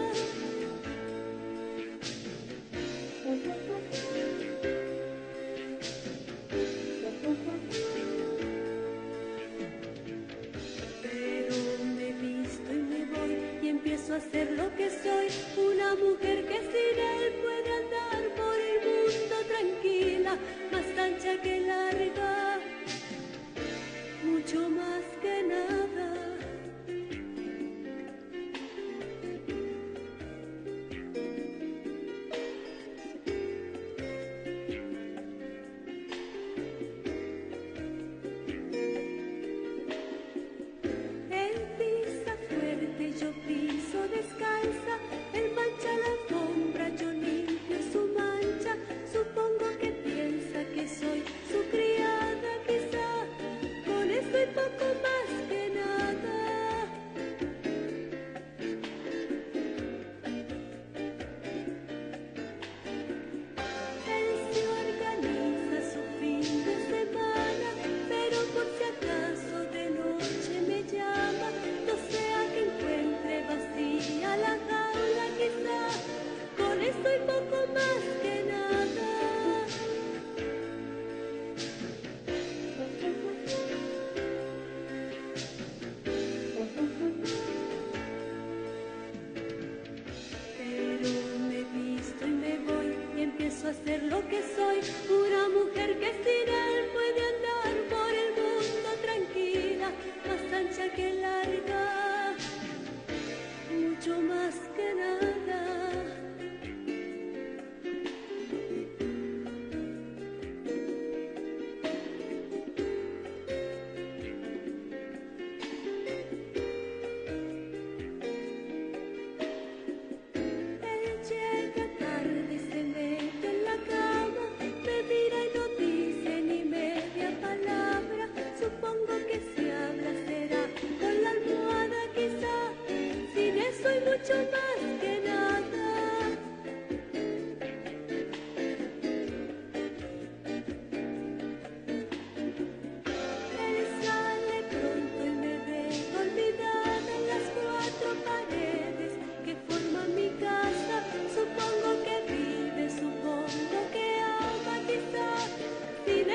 Pero me visto y me voy y empiezo a ser lo que soy, una mujer que sin él puede andar por el mundo tranquila, más ancha que larga, mucho más que nada.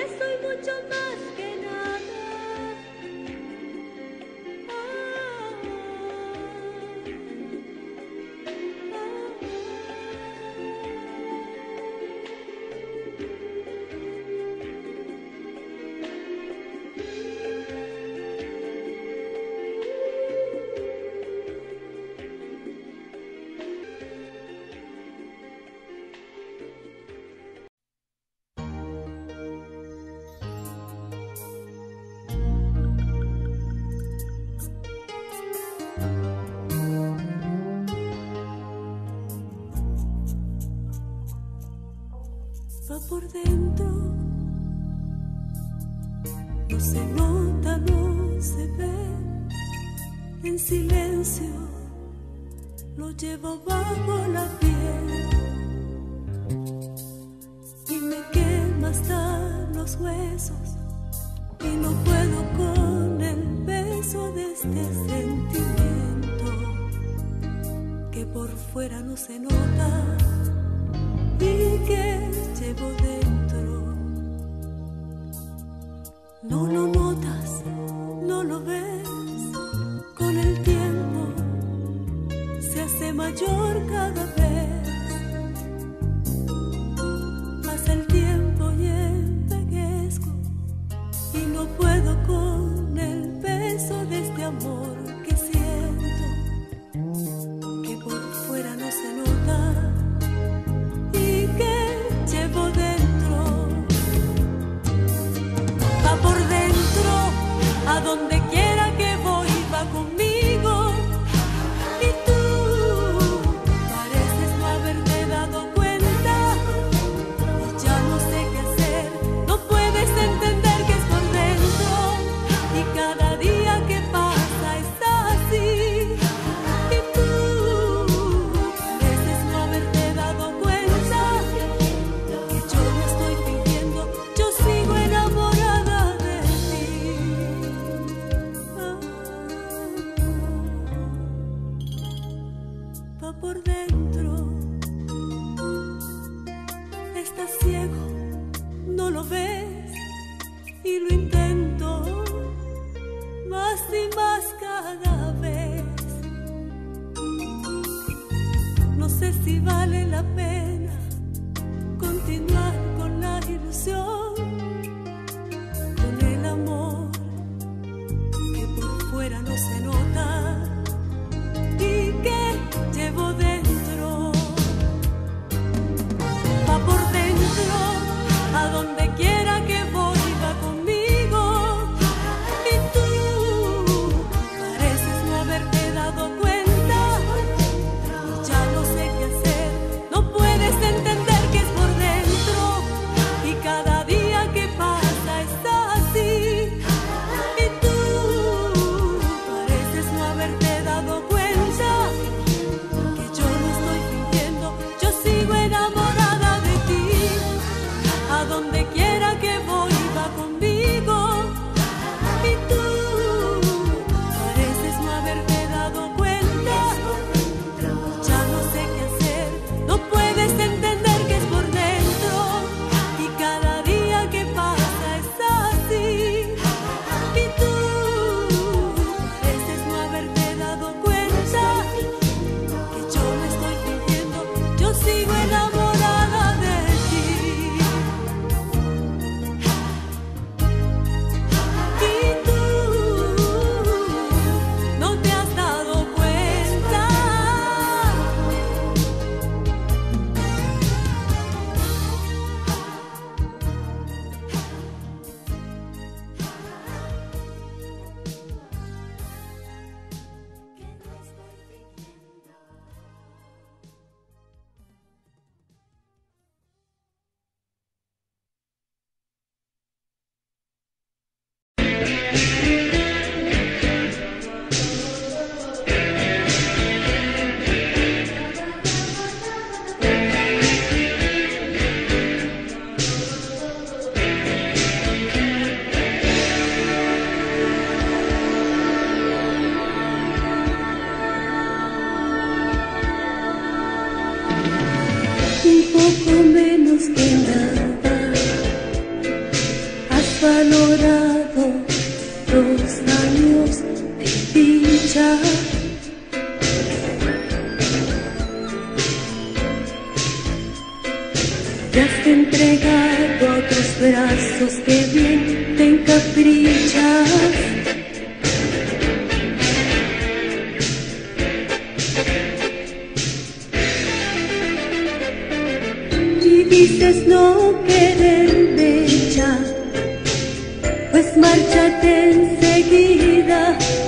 soy mucho más que nada. Va por dentro, no se nota, no se ve, en silencio lo llevo bajo la piel y me quema hasta los huesos y no puedo con el peso de este sentimiento que por fuera no se nota y que llevo dentro. No lo notas, no lo ves, con el tiempo se hace mayor cada vez. Pasa el tiempo y envejezco y no puedo con el peso de este amor que siento, que por fuera no se nota y que llevo dentro. Va por dentro, a donde quiera que voy va conmigo. Y tú pareces no haberte dado cuenta y ya no sé qué hacer. No puedes entender que es por dentro y cada día que pasa está así. Y tú pareces no haberte dado cuenta que yo no estoy fingiendo, yo sigo enamorada de ti. Ah, va por dentro, estás ciego, no lo ves y lo intento más y más cada vez. No sé si vale la pena continuar con la ilusión, con el amor que por fuera no se nota y que llevo dentro. Va por dentro, a donde quiera que voy va conmigo. Y tú pareces no haberte dado cuenta y ya no sé qué hacer. No puedes entender que es por dentro y cada día que pasa está así. Y tú pareces no haberte dado cuenta que yo no estoy fingiendo, yo sigo enamorada de ti. A donde quiera que voy va conmigo. Y tú pareces no haberte dado cuenta, ya no sé qué hacer. No puedes entender que es por dentro y cada día que pasa está así. Y tú pareces no haberte dado cuenta que yo no estoy fingiendo, yo sigo enamorada de ti. Y tú no te has dado cuenta. Un poco menos que nada valorado los años de dicha. Te has entregado a otros brazos que bien te encaprichas. Y dices no quererme ya, pues márchate enseguida.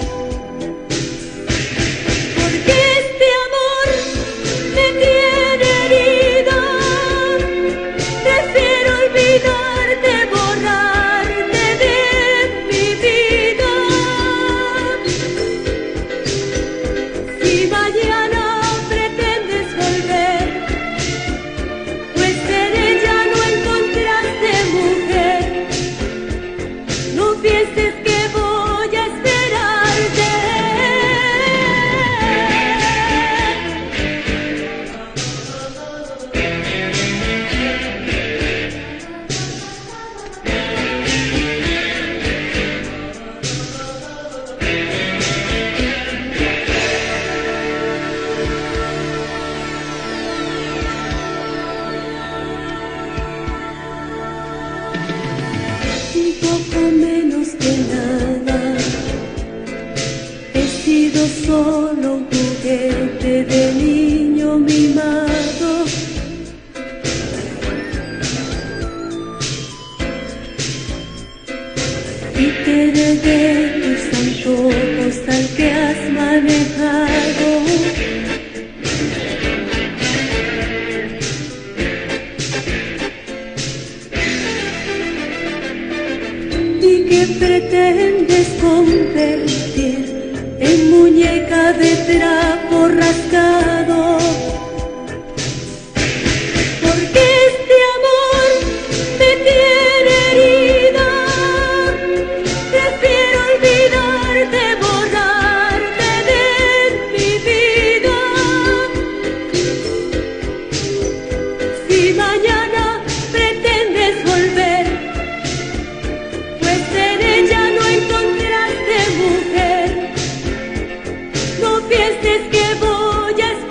Porque este amor me tiene herida. Prefiero olvidarte, borrarte de mi vida. Si mañana pretendes volver, pues seré ya no encontraste mujer. No pienses que voy a esperarte. Un poco menos que nada, he sido solo un juguete de niño mimado. Y te heredé tus antojos al que has manejado. ¿Y que pretendes convertir en muñeca de trapo rascado? Porque este amor me tiene herida. Prefiero olvidarte, borrarte de mi vida. Si mañana pretendes volver, pues seré ya no encontraste mujer. No pienses que voy a esperar.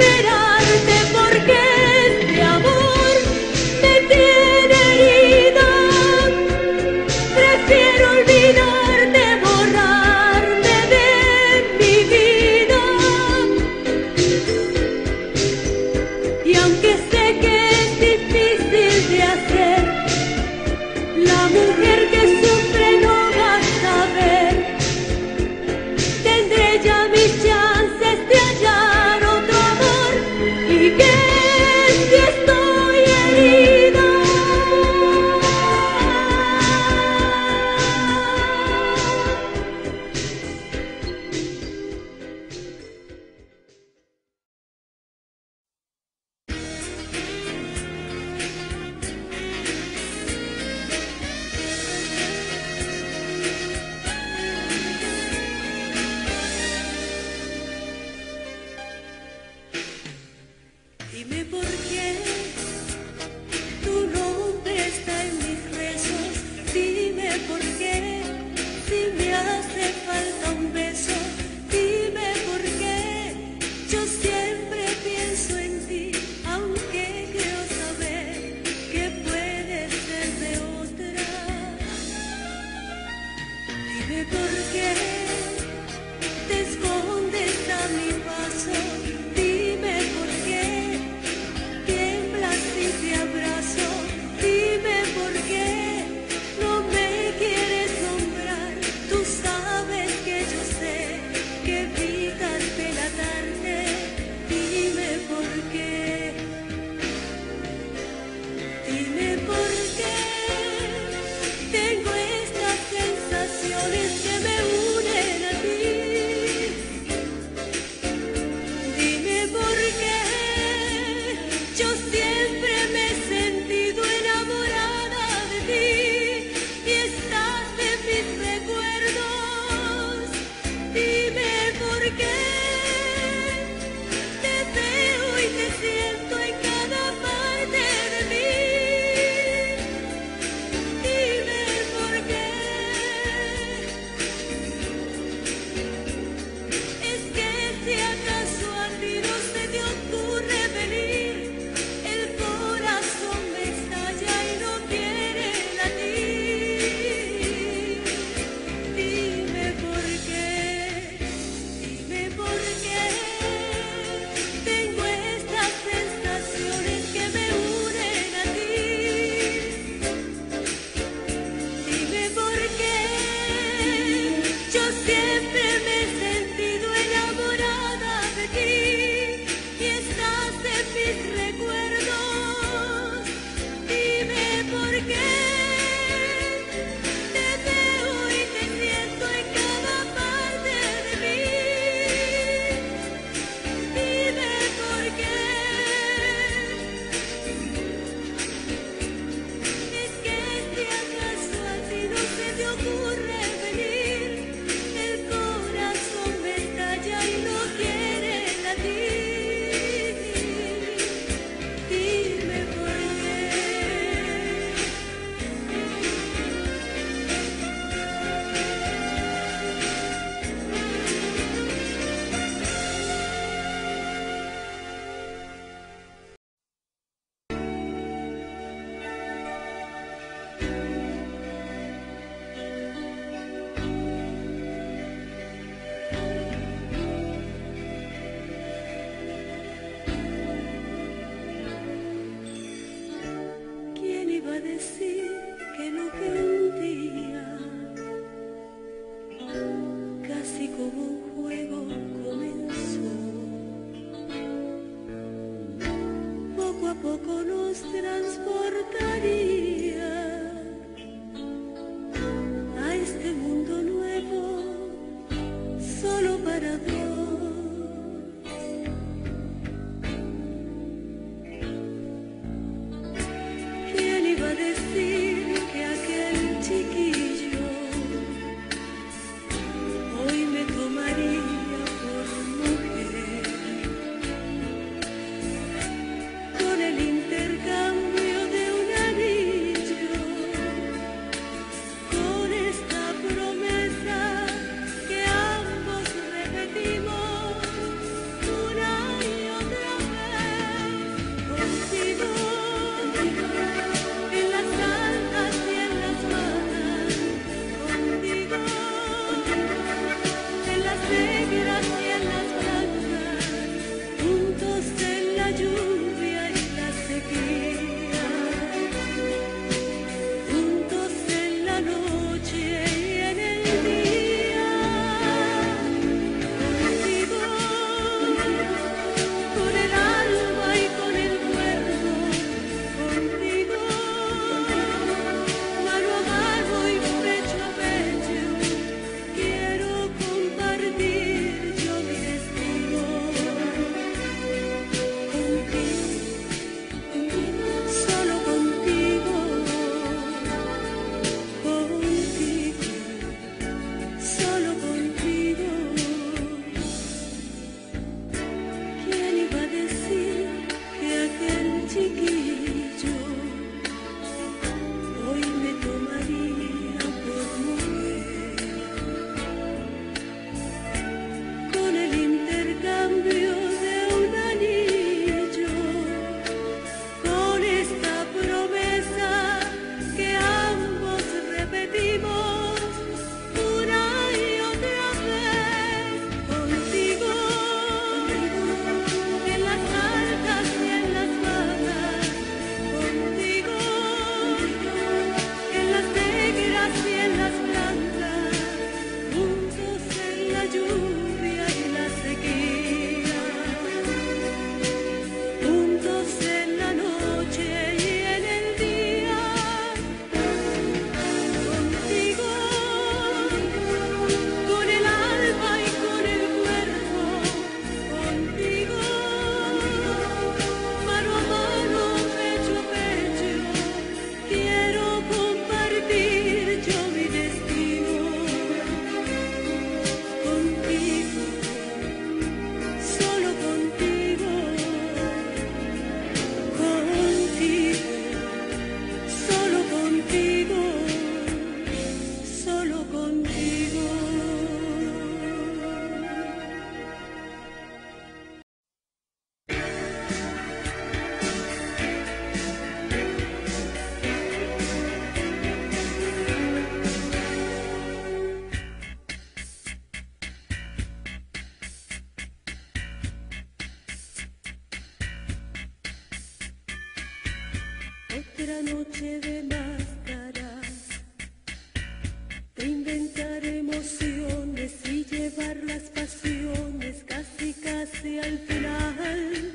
otra noche de máscaras, de inventar emociones y llevar las pasiones casi casi al final.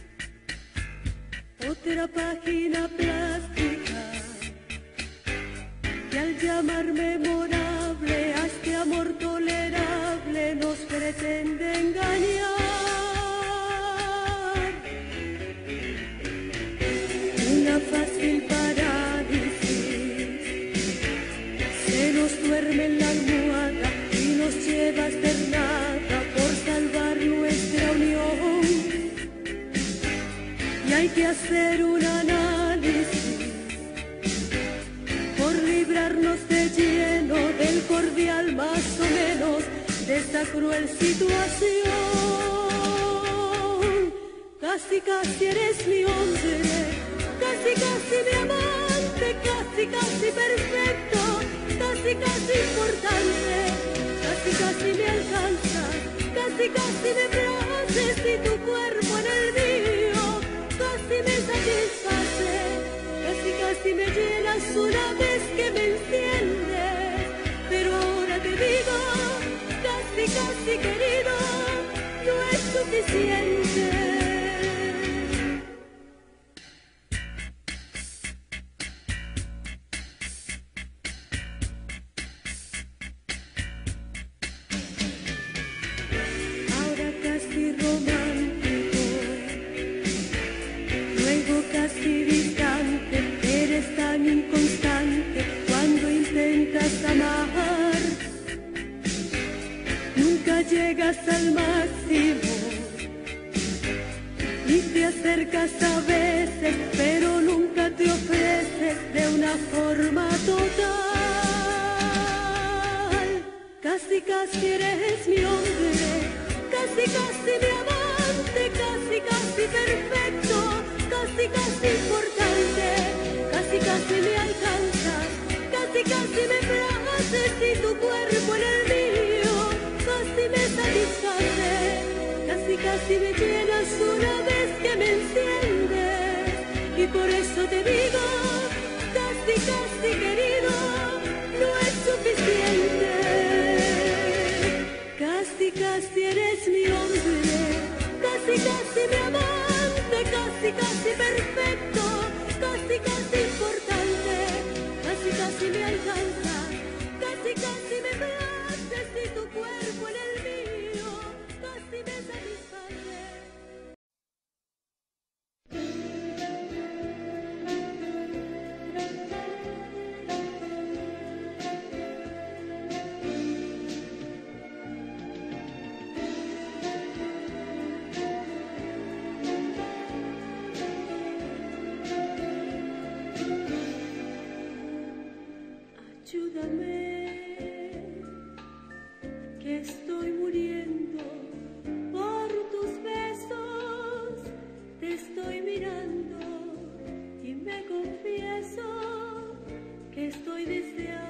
Otra página plástica que al llamar memorable a este amor tolerable nos pretende engañar. Una fácil parálisis se nos duerme en la almohada y nos lleva a hacer nada por salvar nuestra unión. Y hay que hacer un análisis por librarnos de lleno del cordial más o menos de esta cruel situación. Casi casi eres mi hombre, casi casi mi amante, casi casi perfecto, casi casi importante, casi casi me alcanzas, casi casi me places y tu cuerpo en el mío casi me satisface, casi casi me llenas una vez que me enciendes, pero ahora te digo, casi casi querido, no es suficiente. Ahora casi romántico, luego casi distante, eres tan inconstante cuando intentas amar. Nunca llegas al máximo y te acercas a veces, pero nunca te ofreces de una forma total. Casi casi eres mi hombre, casi casi mi amante, casi casi perfecto, casi casi importante, casi casi me alcanzas, casi casi me places y tu cuerpo en el mío casi me satisface, casi casi me llenas una vez que me enciendes, y por eso te digo, casi casi querido, no es suficiente. Casi casi eres mi hombre, casi casi mi amante, casi casi perfecto, casi casi importante, casi casi me alcanzas, casi casi me places y tu cuerpo en el mío casi me satisface. Ayúdame, que estoy muriendo por tus besos, te estoy mirando y me confieso que estoy deseando